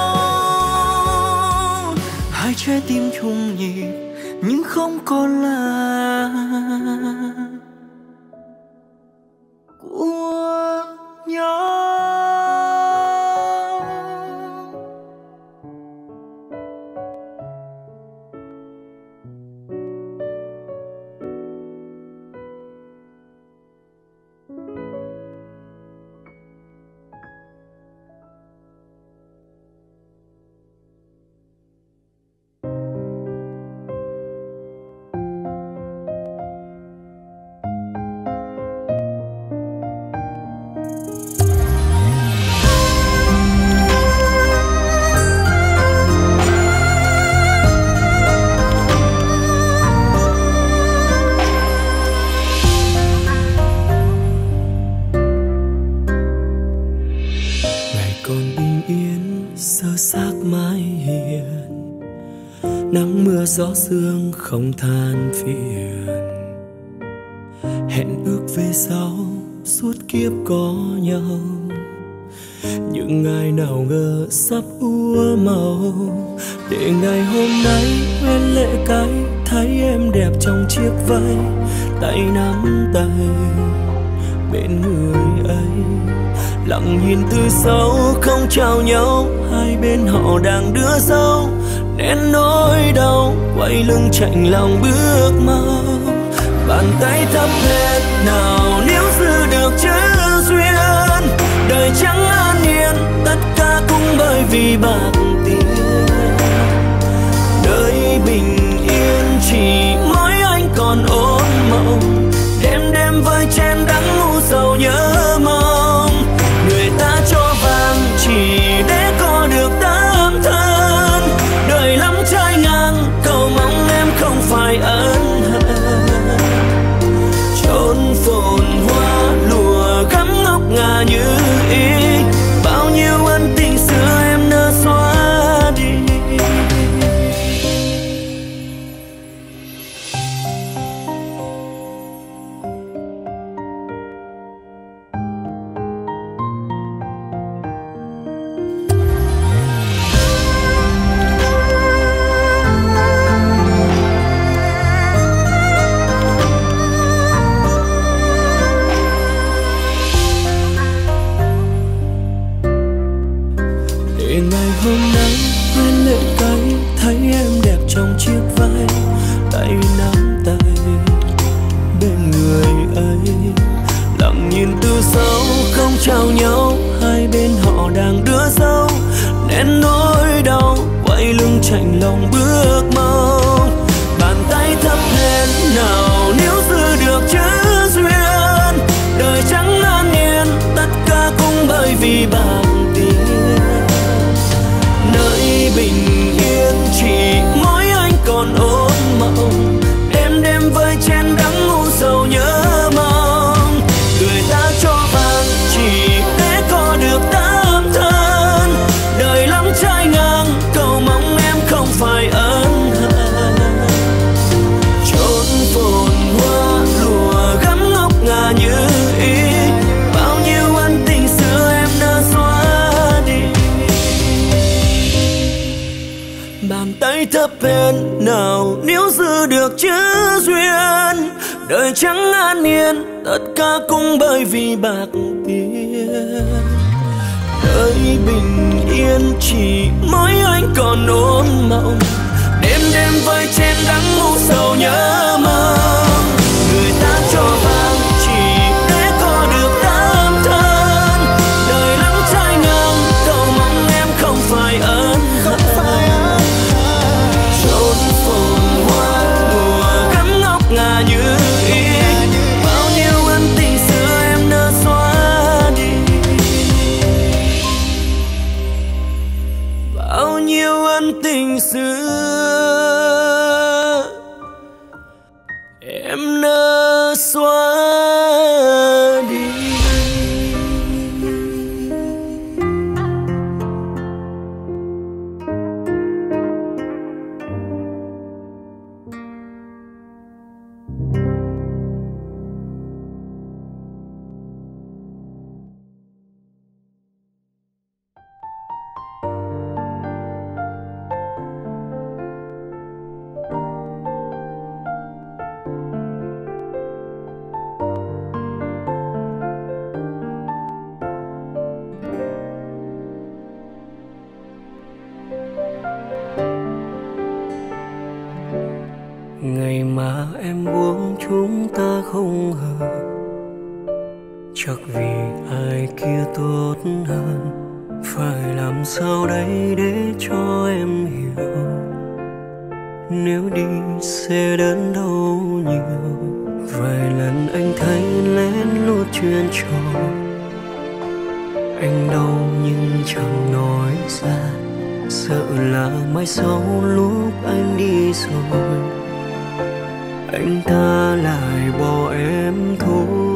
nhau. Hai trái tim chung nhịp nhưng không còn là của nhau. Nắng mưa gió sương không than phiền, hẹn ước về sau suốt kiếp có nhau. Những ngày nào ngờ sắp úa màu, để ngày hôm nay quen lệ cái thấy em đẹp trong chiếc váy, tay nắm tay bên người ấy. Lặng nhìn từ sau không chào nhau, hai bên họ đang đưa dâu nén nỗi đau, quay lưng chạnh lòng bước mau. Bàn tay thắp hết nào nếu giữ được chữ duyên, đời chẳng an yên tất cả cũng bởi vì bạc tiền. Đời bình yên chỉ mỗi anh còn ôm mộng, đêm đêm với chén đắng ngu sầu nhớ mong. Người ta cho vàng chỉ để có được tấm thân, đời lắm trái ngang cầu mong em không phải ân hận. Chốn phồn hoa lùa gắm ngọc ngà như ý, bao nhiêu ân tình xưa em nỡ xóa đi. Hôm nay quen lệ cái thấy em đẹp trong chiếc váy, tay nắm tay bên người ấy. Lặng nhìn từ sau không chào nhau, hai bên họ đang đưa dâu nén nỗi đau, quay lưng chạnh lòng bước mau. Bàn tay thắp lên nào nếu giữ được chữ duyên, đời chẳng an yên tất cả cũng bởi vì bạc tiền. Nơi bình yên chỉ mỗi anh còn ôm mộng, đêm đêm với chén đắng ngu sầu nhớ mong. Người ta cho vàng chỉ để có được tấm thân, đời lắm trái ngang cầu mong em không phải ân hận. Chốn phồn hoa lùa gắm ngọc ngà như ý, bao nhiêu ân tình xưa em đã xóa đi. Bàn tay thấp hèn nào nếu giữ được chữ duyên, đời chẳng an yên tất cả cũng bởi vì bạc tiền. Đời bình yên chỉ mỗi anh còn ôm mộng, đêm đêm với chén đắng ngu sầu nhớ mong. Người ta cho vàng chỉ để có được tấm thân, đời lắm trái ngang cầu mong em không phải ân hận. Chốn phồn hoa lùa gắm ngọc ngà như ý, bao nhiêu ân tình xưa em vì ai kia tốt hơn. Phải làm sao đấy để cho em hiểu, nếu đi sẽ đớn đau nhiều. Vài lần anh thấy lén lút chuyện trò, anh đau nhưng chẳng nói ra, sợ là mai sau lúc anh đi rồi anh ta lại bỏ em thôi.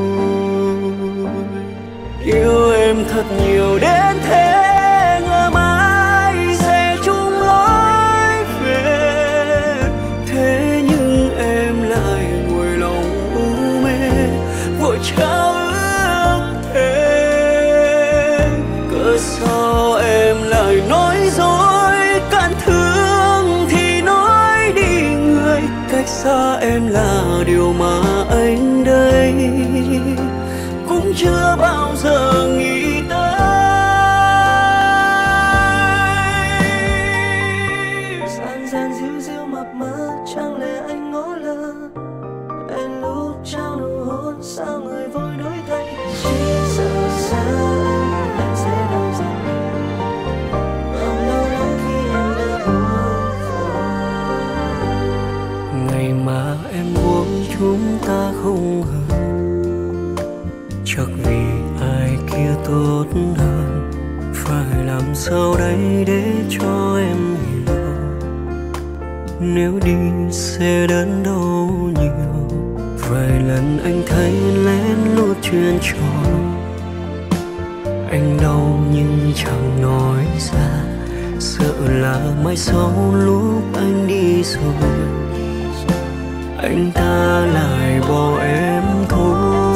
Yêu em thật nhiều đến thế, ngờ mãi sẽ chung lối về. Thế nhưng em lại ngồi lòng u mê, vội trao ước thề. Cớ sao em lại nói dối, cạn thương thì nói đi người. Cách xa em là điều mà anh đây cũng chưa bao giờ nghĩ tới. Gian gian díu díu mập mờ, chẳng lẽ anh ngó lơ. Em lúc trao nụ hôn, sao người vội đổi thay. Chỉ sợ xa anh, em sẽ đau dần. Không đau lắm khi em đã buông vội. Ngày mà em buông chúng ta không hờ, chắc vì ai kia tốt hơn. Phải làm sao đấy để cho em hiểu, nếu đi sẽ đớn đau nhiều. Vài lần anh thấy lén lút chuyện trò, anh đau nhưng chẳng nói ra, sợ là mai sau lúc anh đi rồi anh ta lại bỏ em thôi.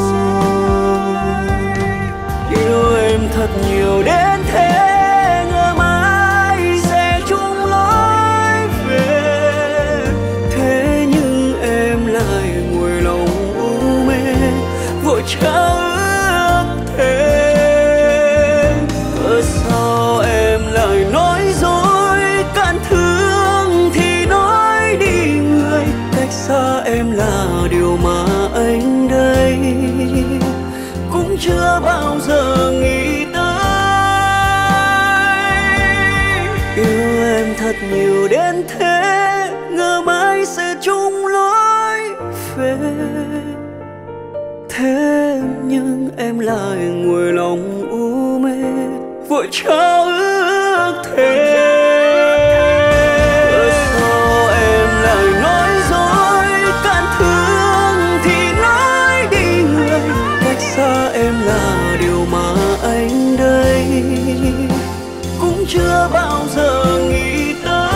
Yêu em thật nhiều đến thế, ngờ mãi sẽ chung lối về. Thế nhưng em lại ngồi lòng u mê, vội trao ước thề. Cớ sao em lại nói dối, cạn thương thì nói đi người. Cách xa em là điều mà anh đây cũng chưa bao giờ nghĩ tới. Yêu em thật nhiều đến thế, ngờ mãi sẽ chung lối về. Thế nhưng em lại ngồi lòng u mê, vội trao ước thề. Cớ sao em lại nói dối, cạn thương thì nói đi người. Cách xa em là điều mà anh đây cũng chưa bao giờ nghĩ tới.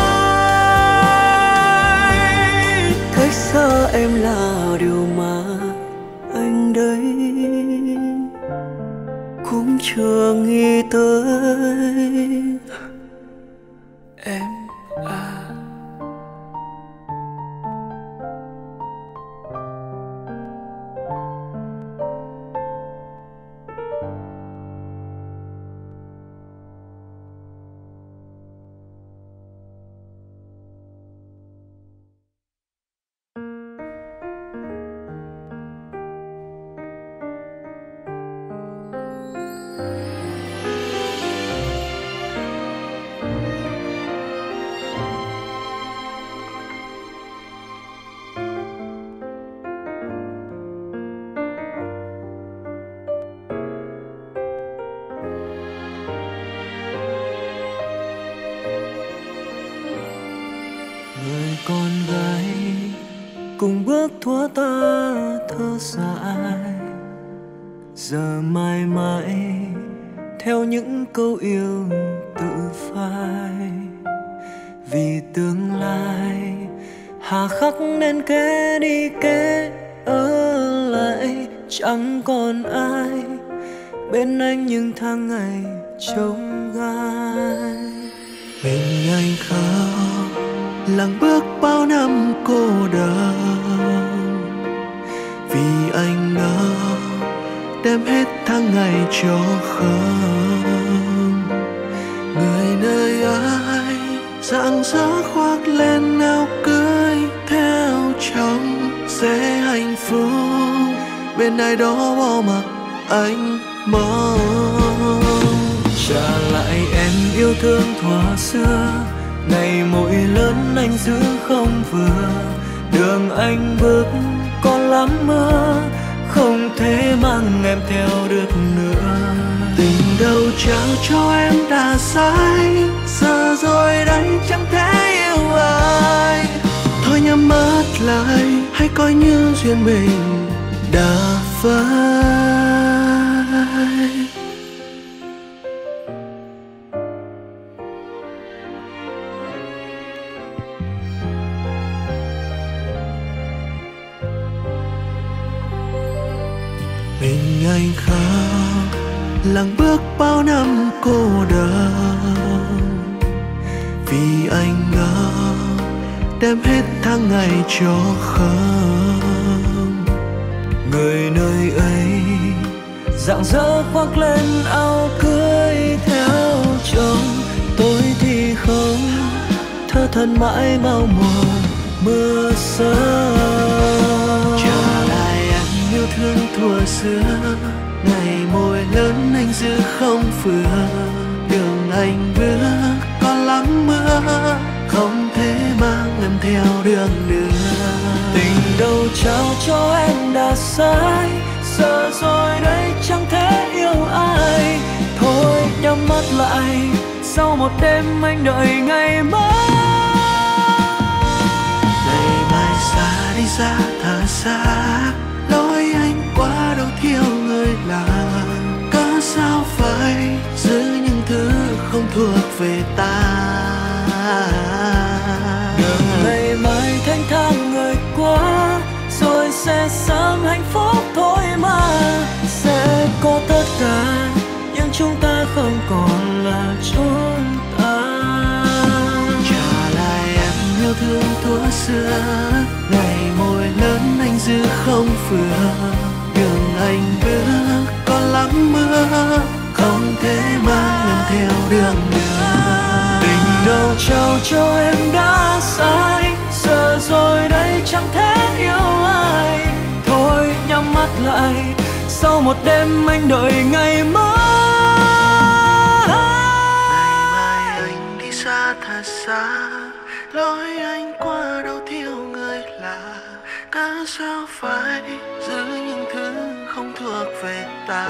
Cách xa em là điều mà anh đây cũng chưa nghĩ tới. Em à. Người con gái cùng bước thua ta thơ dại, giờ mãi mãi theo những câu yêu tự phai. Vì tương lai hà khắc nên kẻ đi kẻ ở lại, chẳng còn ai bên anh những tháng ngày trông gai. Mình anh khóc lặng bước bao năm cô đơn, vì anh đã đem hết tháng ngày cho không. Người nơi ai rạng rỡ khoác lên áo cưới theo chồng, sẽ hạnh phúc bên ai đó bỏ mặc anh mong. Trả lại em yêu thương thuở xưa, ngày mỗi lớn anh giữ không vừa. Đường anh bước có lắm mưa, không thể mang em theo được nữa. Tình đâu trao cho em đã sai, giờ rồi đây chẳng thể yêu ai. Thôi nhắm mắt lại, hãy coi như duyên mình đã phai. Mình anh khác, lặng bước bao năm cô đơn. Vì anh ngỡ đem hết tháng ngày cho không. Người nơi ấy rạng rỡ khoác lên áo cưới theo chồng. Tôi thì không, thơ thân mãi mau mùa mưa sớm. Trở lại anh yêu thương thuở xưa, ngày môi lớn anh giữ không vừa. Đường anh bước có lắm mưa, không thể mang em theo đường nữa. Tình đâu trao cho em đã sai, giờ rồi đây chẳng thể yêu ai. Thôi nhắm mắt lại, sau một đêm anh đợi ngày mai. Ngày mai xa đi xa thật xa, lối anh qua đâu thiếu người lạ. Cớ sao phải giữ những thứ không thuộc về ta. Đường ngày mai thanh thang người qua, rồi sẽ sớm hạnh phúc thôi mà. Sẽ có tất cả, nhưng chúng ta không còn là chúng ta. Trả lại em yêu thương thuở xưa, ngày môi lớn anh giữ không vừa. Đường anh bước có lắm mưa, không thể mang em theo đường nữa. Tình đâu trao cho em đã sai, giờ rồi đây chẳng thể yêu ai. Thôi nhắm mắt lại, sau một đêm anh đợi ngày mai. Ngày mai anh đi xa thật xa, lối anh qua đâu thiếu người lạ. Cớ sao phải giữ những thứ không thuộc về ta.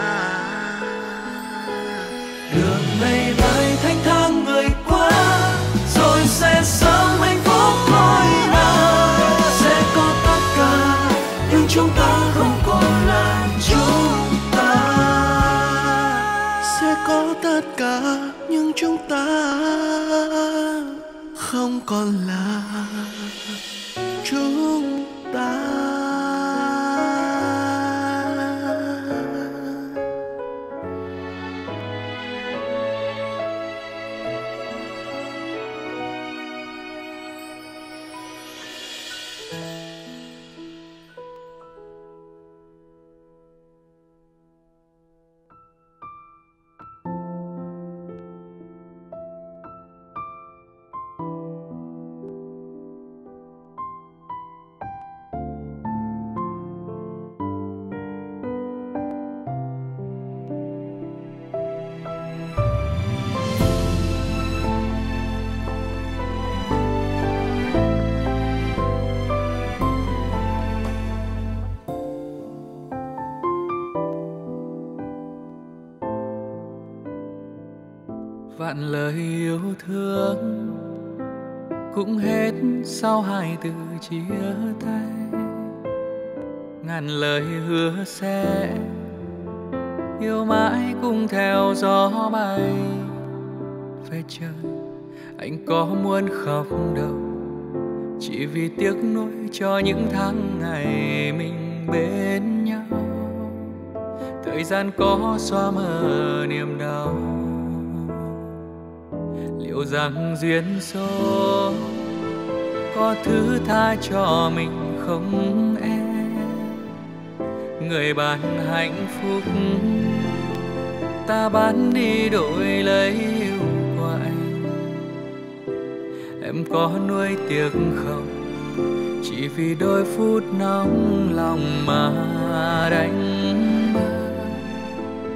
Đường ngày mai thanh thang người qua, rồi sẽ sớm hạnh phúc thôi mà. Sẽ có tất cả, nhưng chúng ta không còn là chúng ta. Sẽ có tất cả, nhưng chúng ta không còn là chúng ta. Vạn lời yêu thương cũng hết sau hai từ chia tay. Ngàn lời hứa sẽ yêu mãi cùng theo gió bay. Về trời anh có muốn khóc đâu, chỉ vì tiếc nuối cho những tháng ngày mình bên nhau. Thời gian có xóa mờ niềm đau, liệu rằng duyên số có thứ tha cho mình không em? Người ban hạnh phúc ta bán đi đổi lấy yêu của anh. Em có nuối tiếc không, chỉ vì đôi phút nóng lòng mà đánh mất.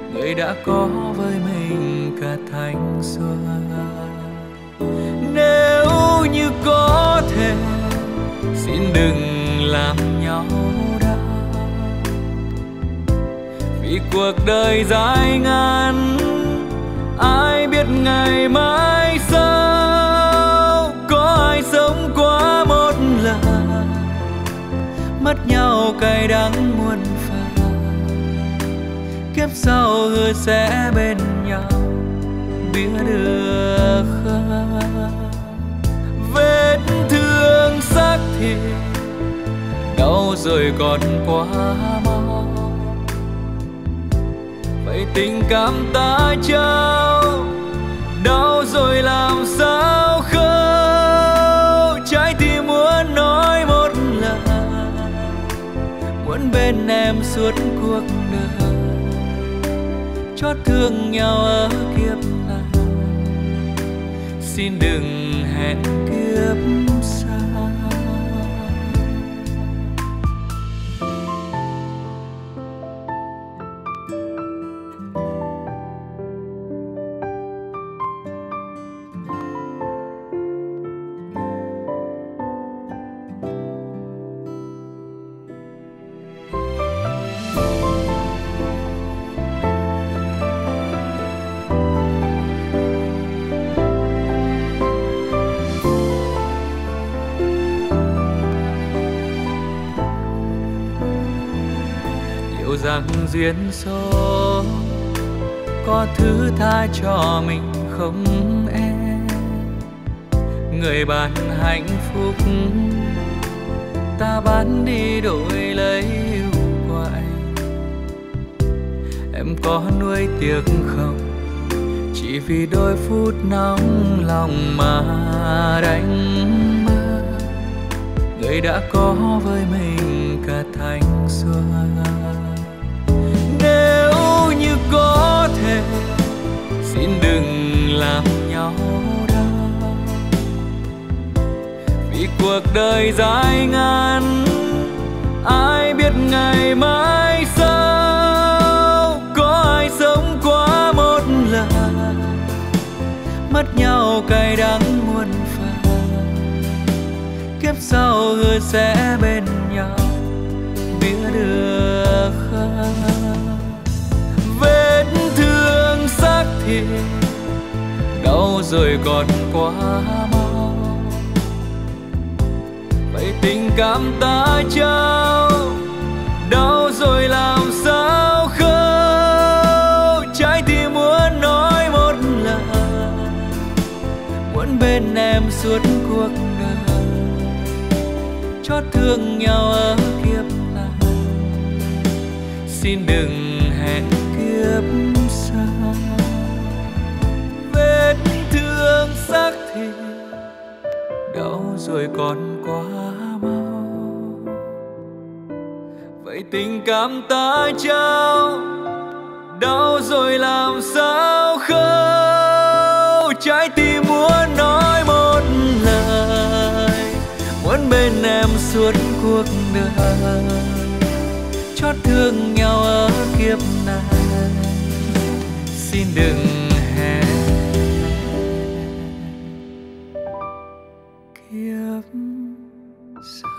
người đã có với mình cả thanh xuân. Nếu như có thể xin đừng làm nhau đau, vì cuộc đời dài ngàn ai biết ngày mai sau. Có ai sống quá một lần, mất nhau cay đắng muôn phần. Kiếp sau hứa sẽ bên nhau biết được không? Vết thương xác thịt đau rồi còn quá mau, vậy tình cảm ta trao đau rồi làm sao khâu. Trái tim muốn nói một lần, muốn bên em suốt cuộc đời, chót thương nhau ở kiếp này, xin đừng hẹn kiếp sau. Rằng duyên số có thứ tha cho mình không em, người bạn hạnh phúc ta bán đi đổi lấy yêu của anh. Em có nuối tiếc không, chỉ vì đôi phút nóng lòng mà đánh mất người đã có với mình cả thanh xuân. Nếu như có thể xin đừng làm nhau đau, vì cuộc đời dài ngàn ai biết ngày mai sau. Có ai sống quá một lần, mất nhau cay đắng muôn phần. Kiếp sau hứa sẽ bên nhau biết được không? Vết thương xác thịt đau rồi còn quá mau, vậy tình cảm ta trao đau rồi làm sao khâu. Trái tim muốn nói một lần, muốn bên em suốt cuộc đời, chót thương nhau ở kiếp này, xin đừng hẹn kiếp sau. Vết thương xác thịt đau rồi còn quá mau, vậy tình cảm ta trao đau rồi làm sao khâu. Trái tim muốn nói một lời, muốn bên em suốt cuộc đời, chót thương nhau ở kiếp này, xin đừng hẹn kiếp sau.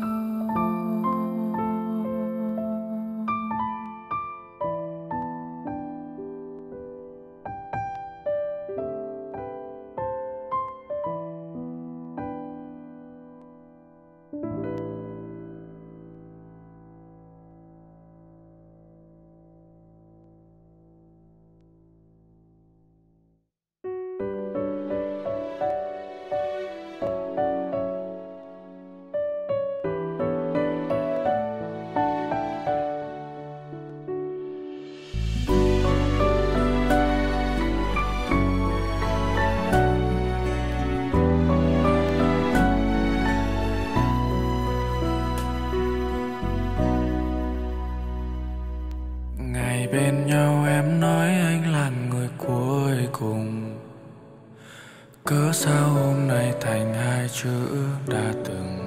Bên nhau em nói anh là người cuối cùng, cớ sao hôm nay thành hai chữ đã từng.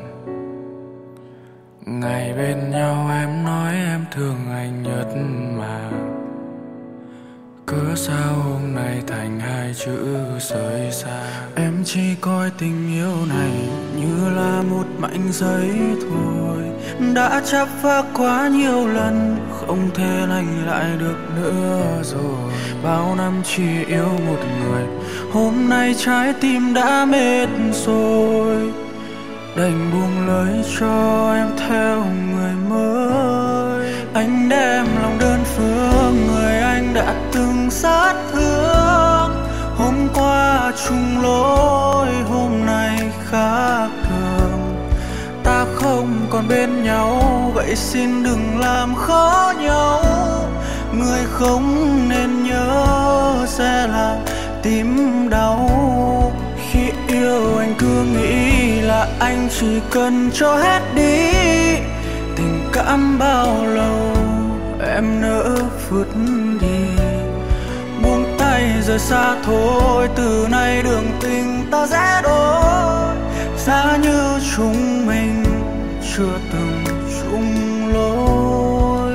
Ngày bên nhau em nói em thương anh nhất mà Cớ sao hôm nay thành hai chữ rời xa. Em chỉ coi tình yêu này như là một mảnh giấy thôi, đã chắp vá quá nhiều lần, không thể lành lại được nữa rồi. Bao năm chỉ yêu một người, hôm nay trái tim đã mệt rồi, đành buông lời cho em theo người mới. Anh đem lòng đơn phương người anh đã từng sát thương, hôm qua chung lối hôm nay khác thường. Ta không còn bên nhau, vậy xin đừng làm khó nhau. Người không nên nhớ sẽ làm tim đau. Khi yêu anh cứ nghĩ là anh chỉ cần cho hết đi, tình cảm bao lâu em nỡ vứt đi. Buông tay rời xa thôi, từ nay đường tình ta sẽ đổi. Giá như chúng mình chưa từng chung lối.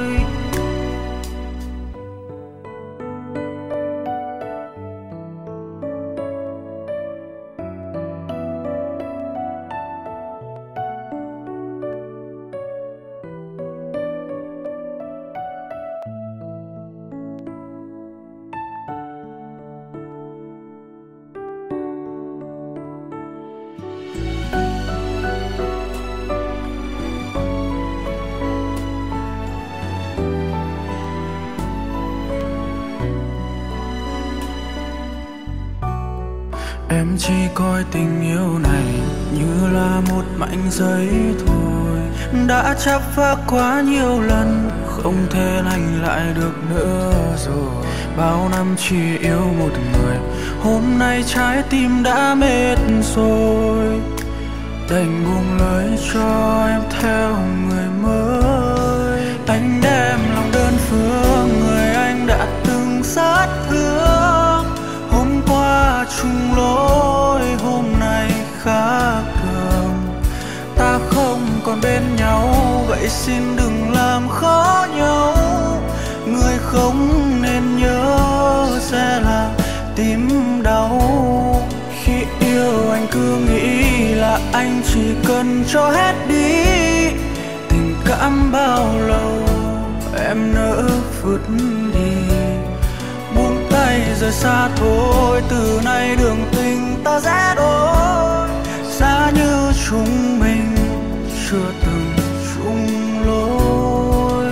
Em chỉ coi tình yêu này như là một mảnh giấy thôi, đã chắp vá quá nhiều lần, không thể lành lại được nữa rồi. Bao năm chỉ yêu một người, hôm nay trái tim đã mệt rồi, đành buông lời cho em theo người mới. Anh đem lòng đơn phương người anh đã từng sát thương, hôm qua chung lối hôm nay khác thường. Ta không còn bên nhau, vậy xin đừng làm khó nhau. Người không nên nhớ sẽ là tim đau. Khi yêu anh cứ nghĩ là anh chỉ cần cho hết đi, tình cảm bao lâu em nỡ vứt đi. Buông tay rời xa thôi, từ nay đường tình ta sẽ đổi. Giá như chúng mình chưa từng chung lối.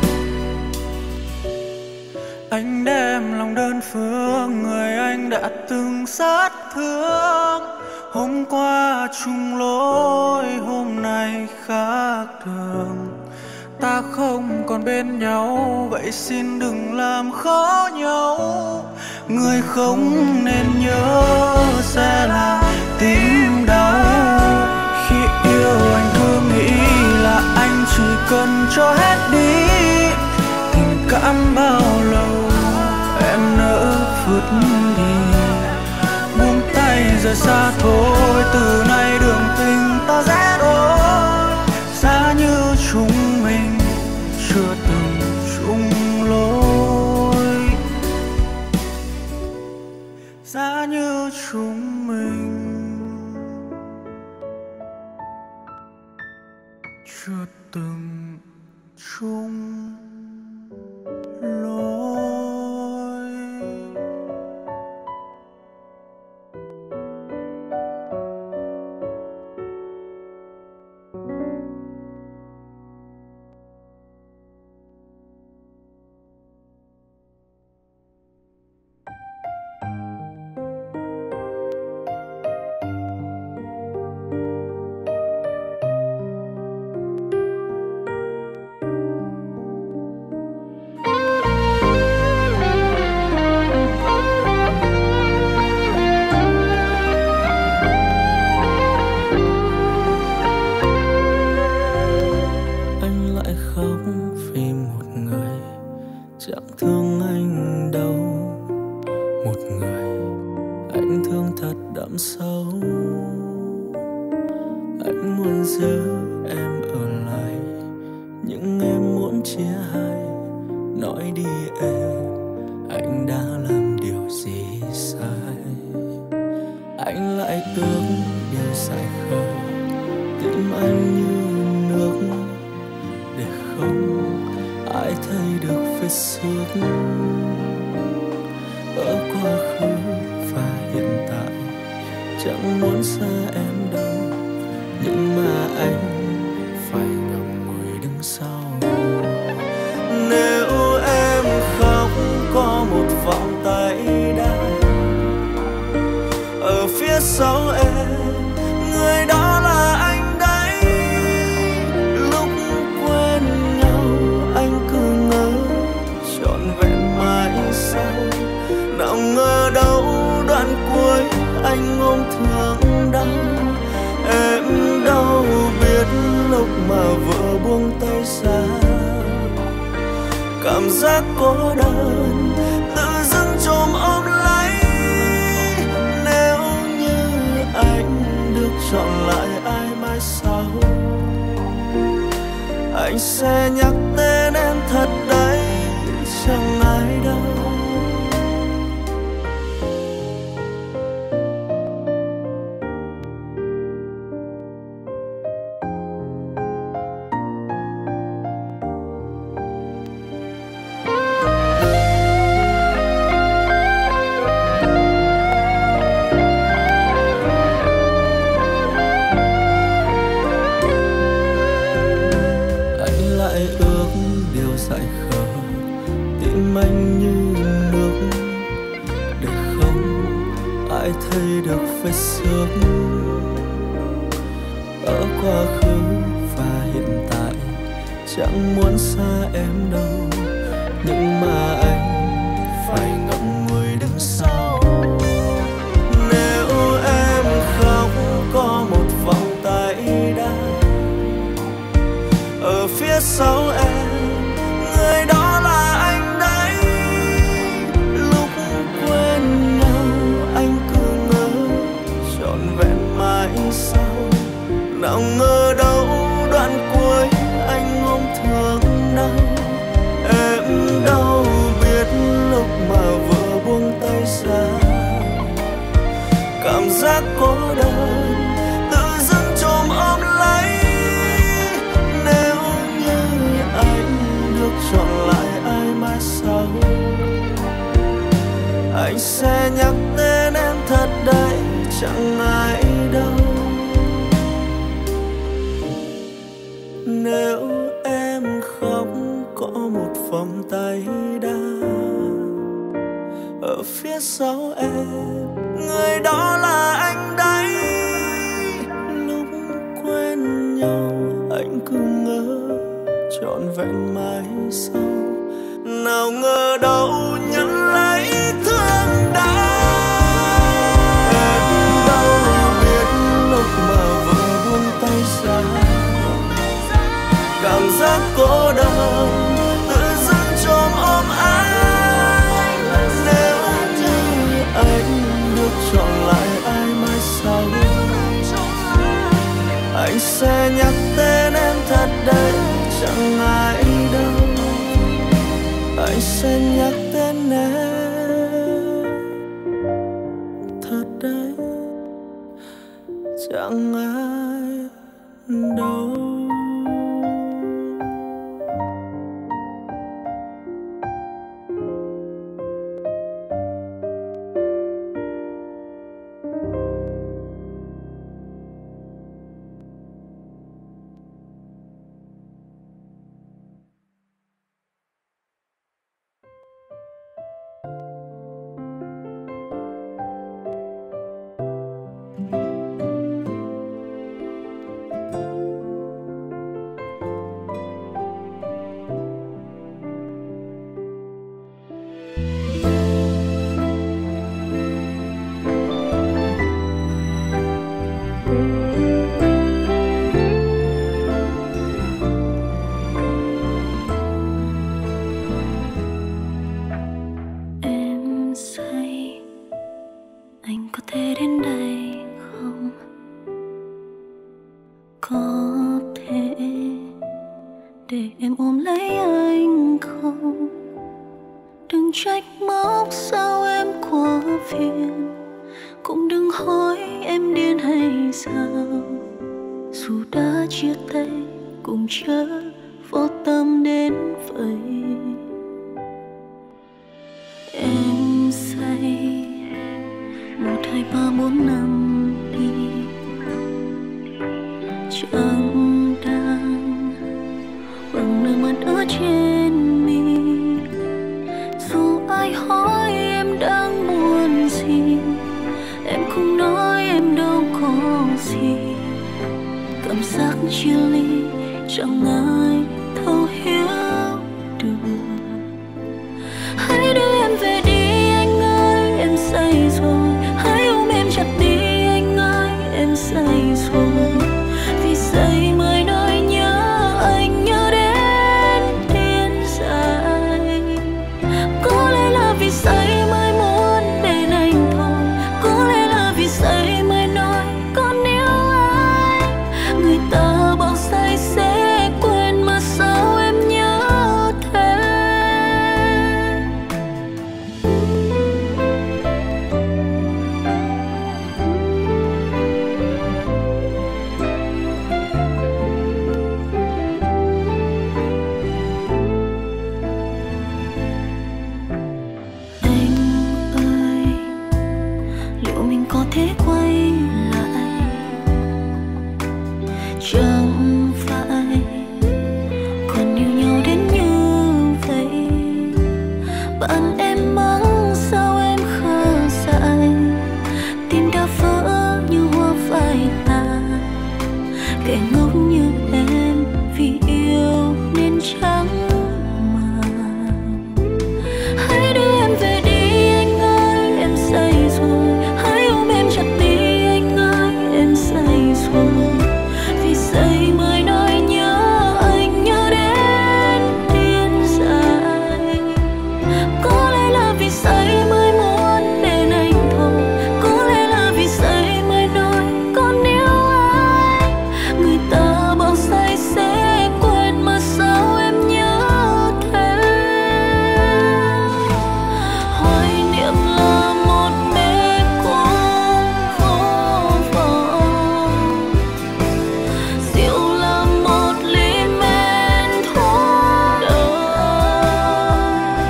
Anh đem lòng đơn phương người anh đã từng sát thương, hôm qua chung lối hôm nay khác thường. Ta không còn bên nhau, vậy xin đừng làm khó nhau. Người không nên nhớ sẽ là tim đau. Khi yêu anh cứ nghĩ là anh chỉ cần cho hết đi, tình cảm bao lâu em nỡ vứt đi. Buông tay rời xa thôi, từ nay đường tình ta sẽ đổi. Giá như chúng mình chưa từng chung lối. Giá như chúng mình chưa từng chung lối. anh lại tưởng điều dại khờ, tim anh như nước để không ai thấy được vết xước ở quá khứ và hiện tại. Chẳng muốn xa em đâu, nhưng mà anh phải ngậm ngùi đứng sau. Nếu em khóc có một vòng tay đau ở phía sau em, người đó là anh đấy. Lúc quên nhau anh cứ ngỡ trọn vẹn mãi sau, nào ngờ đâu đoạn cuối anh ôm thương đau. Em đâu biết lúc mà vợ buông tay ra, cảm giác cô đơn tự dưng chồm ôm lấy. Nếu như anh được chọn lại ai mai sau, anh sẽ nhắc tên em thật đấy, chẳng ai đâu. Anh như nước để không ai thấy được vết xước ở quá khứ và hiện tại. Chẳng muốn xa em đâu, nhưng mà anh phải ngậm ngùi đứng sau. Nếu em khóc có một vòng tay đau ở phía sau em, người đó là anh. Nào ngờ đâu đoạn cuối anh ôm thương đau. Em đâu biết lúc mà vợ buông tay ra, cảm giác cô đơn tự dưng chồm ôm lấy. Nếu như anh được chọn lại ai mai sau, anh sẽ nhắc tên em thật đấy, chẳng ai đâu. Nếu em khóc có một vòng tay đau ở phía sau em, người đó là anh đấy. Lúc quên nhau anh cứ ngỡ trọn vẹn mãi sau, nào ngờ đâu nhận lấy thương đau. Em đâu biết lúc mà vợ buông tay ra, cảm giác cô đơn tự dưng chồm ôm anh. Nếu như anh được chọn lại ai mai sau, anh sẽ nhắc tên em thật đấy, chẳng ai đâu. Anh sẽ nhắc tên em thật đấy, chẳng ai đâu. để em ôm lấy anh không. Đừng trách móc sao em quá phiền, cũng đừng hỏi em điên hay sao. Dù đã chia tay cũng chớ vô tâm đến vậy. Em say một hai ba bốn năm đi, chẳng đang bằng nước mắt ở trên mi. Dù ai hỏi em đang buồn gì, em không nói em đâu có gì. Cảm giác chia ly chẳng ai thấu hiểu được. Hãy đưa em về đi anh ơi, em say rồi. Hãy ôm em chặt đi anh ơi, em say rồi. Vì say mới nói nhớ anh, nhớ đến điên dại. Có lẽ là vì say mới muốn đến anh thôi. Có lẽ là vì say mới nói còn yêu anh. Người ta bảo say sẽ quên mà sao em nhớ thế. Anh ơi, liệu mình có thể quay lại? Chẳng phải còn yêu nhau đến như vậy. Bạn em mắng sao em khờ dại, tim đã vỡ như hoa phai tàn. Kẻ ngốc như em vì yêu nên chẳng màng. Hãy đưa em về đi anh ơi, em say rồi. Hãy ôm em chặt đi anh ơi, em say rồi. Vì say mới nói nhớ anh, nhớ đến điên dại. Có lẽ là vì say mới muốn đến anh thôi. Có lẽ là vì say mới nói còn yêu anh. Người ta bảo say sẽ quên mà sao em nhớ thế. Hoài niệm là một mê cung vô vọng, rượu là một ly men thuốc độc.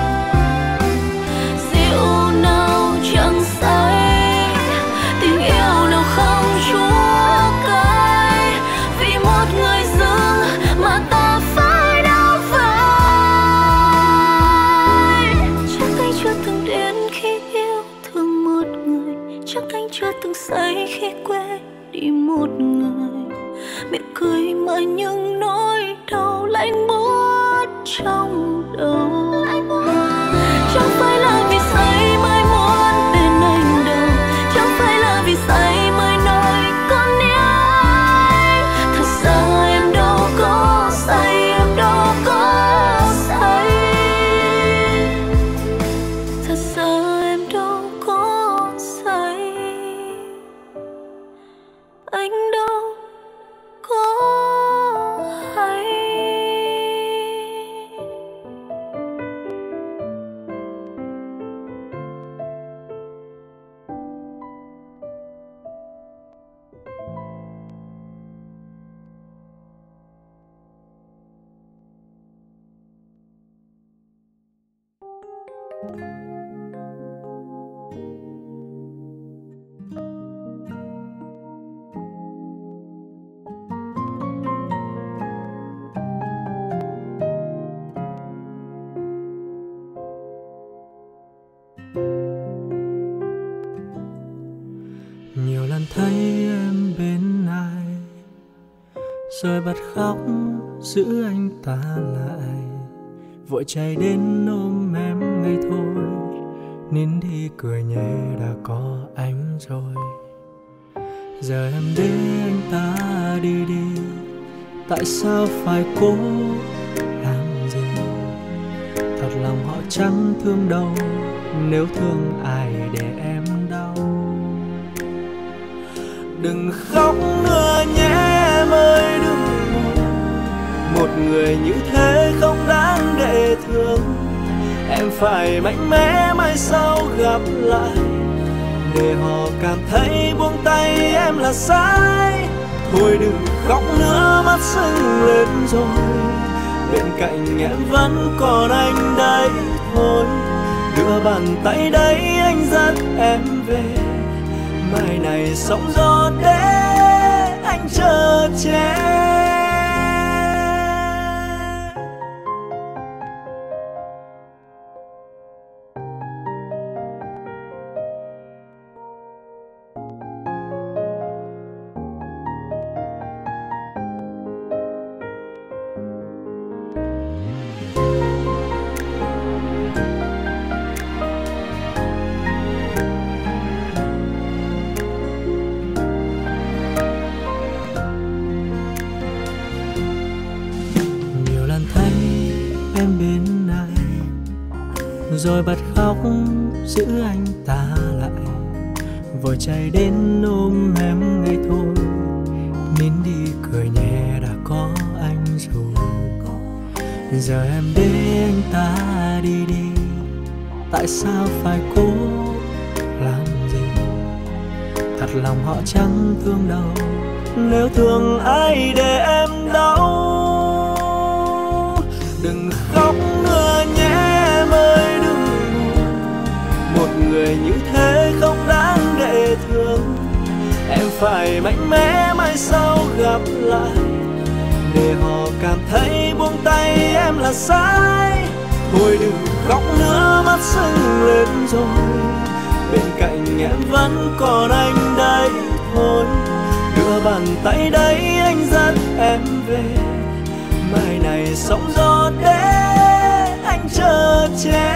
Rượu nào chẳng say, tình yêu nào không chúa cay. Vì một người dưng mà ta phải đau vai. Chắc anh chưa từng đến khi yêu thương một người. Chắc anh chưa từng say khi quên đi một người. Miệng cười mà những nỗi đau lạnh buốt trong đầu. Chẳng phải là vì say mới muốn bên anh đâu. Chẳng phải là vì say mới nói còn yêu anh. Thật ra em đâu có say, em đâu có say. Thật ra em đâu có say, anh đâu có hay. Nhiều lần thấy em bên ai rồi bật khóc giữ anh ta lại, vội chạy đến ôm em ngay thôi, nín đi cười nhẹ đã có anh rồi. Giờ em để anh ta đi đi, tại sao phải cố làm gì? Thật lòng họ chẳng thương đâu, nếu thương ai để em đau. Đừng khóc nữa nhé em ơi, đừng buồn. Một người như thế không đáng để thương. Em phải mạnh mẽ mai sau gặp lại, để họ cảm thấy buông tay em là sai. Thôi đừng khóc nữa, mắt sưng lên rồi, bên cạnh em vẫn còn anh đấy thôi. Đưa bàn tay đấy anh dắt em về, mai này sóng gió để anh chờ che. Rồi bật khóc giữ anh ta lại, vội chạy đến ôm em ngay thôi. Nín đi cười nhẹ đã có anh rồi, giờ em để anh ta đi đi. Tại sao phải cố làm gì, thật lòng họ chẳng thương đâu. Nếu thương ai để em đau, đừng khóc nữa nhé em ơi, đừng buồn. Một người như thế không đáng để thương. Em phải mạnh mẽ mai sau gặp lại, để họ cảm thấy buông tay em là sai. Thôi đừng khóc nữa, mắt sưng lên rồi, bên cạnh em vẫn còn anh đấy thôi. Đưa bàn tay đấy anh dắt em về, mai này sóng gió để anh chờ che.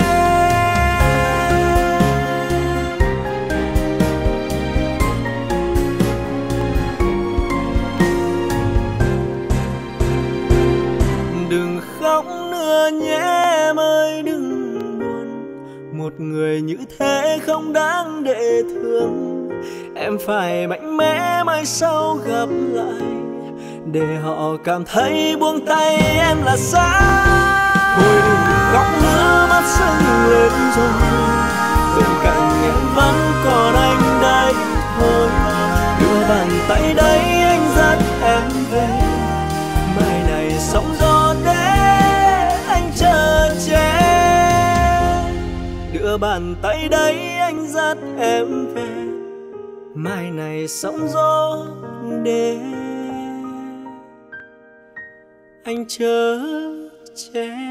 Đừng khóc nữa nhé em ơi, đừng buồn. Một người như thế không đáng để thương. Em phải mạnh mẽ mai sau gặp lại, để họ cảm thấy buông tay em là sai. Thôi đừng khóc nữa, mắt sưng lên rồi, bên cạnh em vẫn còn anh đây thôi. Đưa bàn tay đấy anh dắt em về, mai này sóng gió để anh chờ che. Đưa bàn tay đấy anh dắt em về, mai này sóng gió để anh chờ che.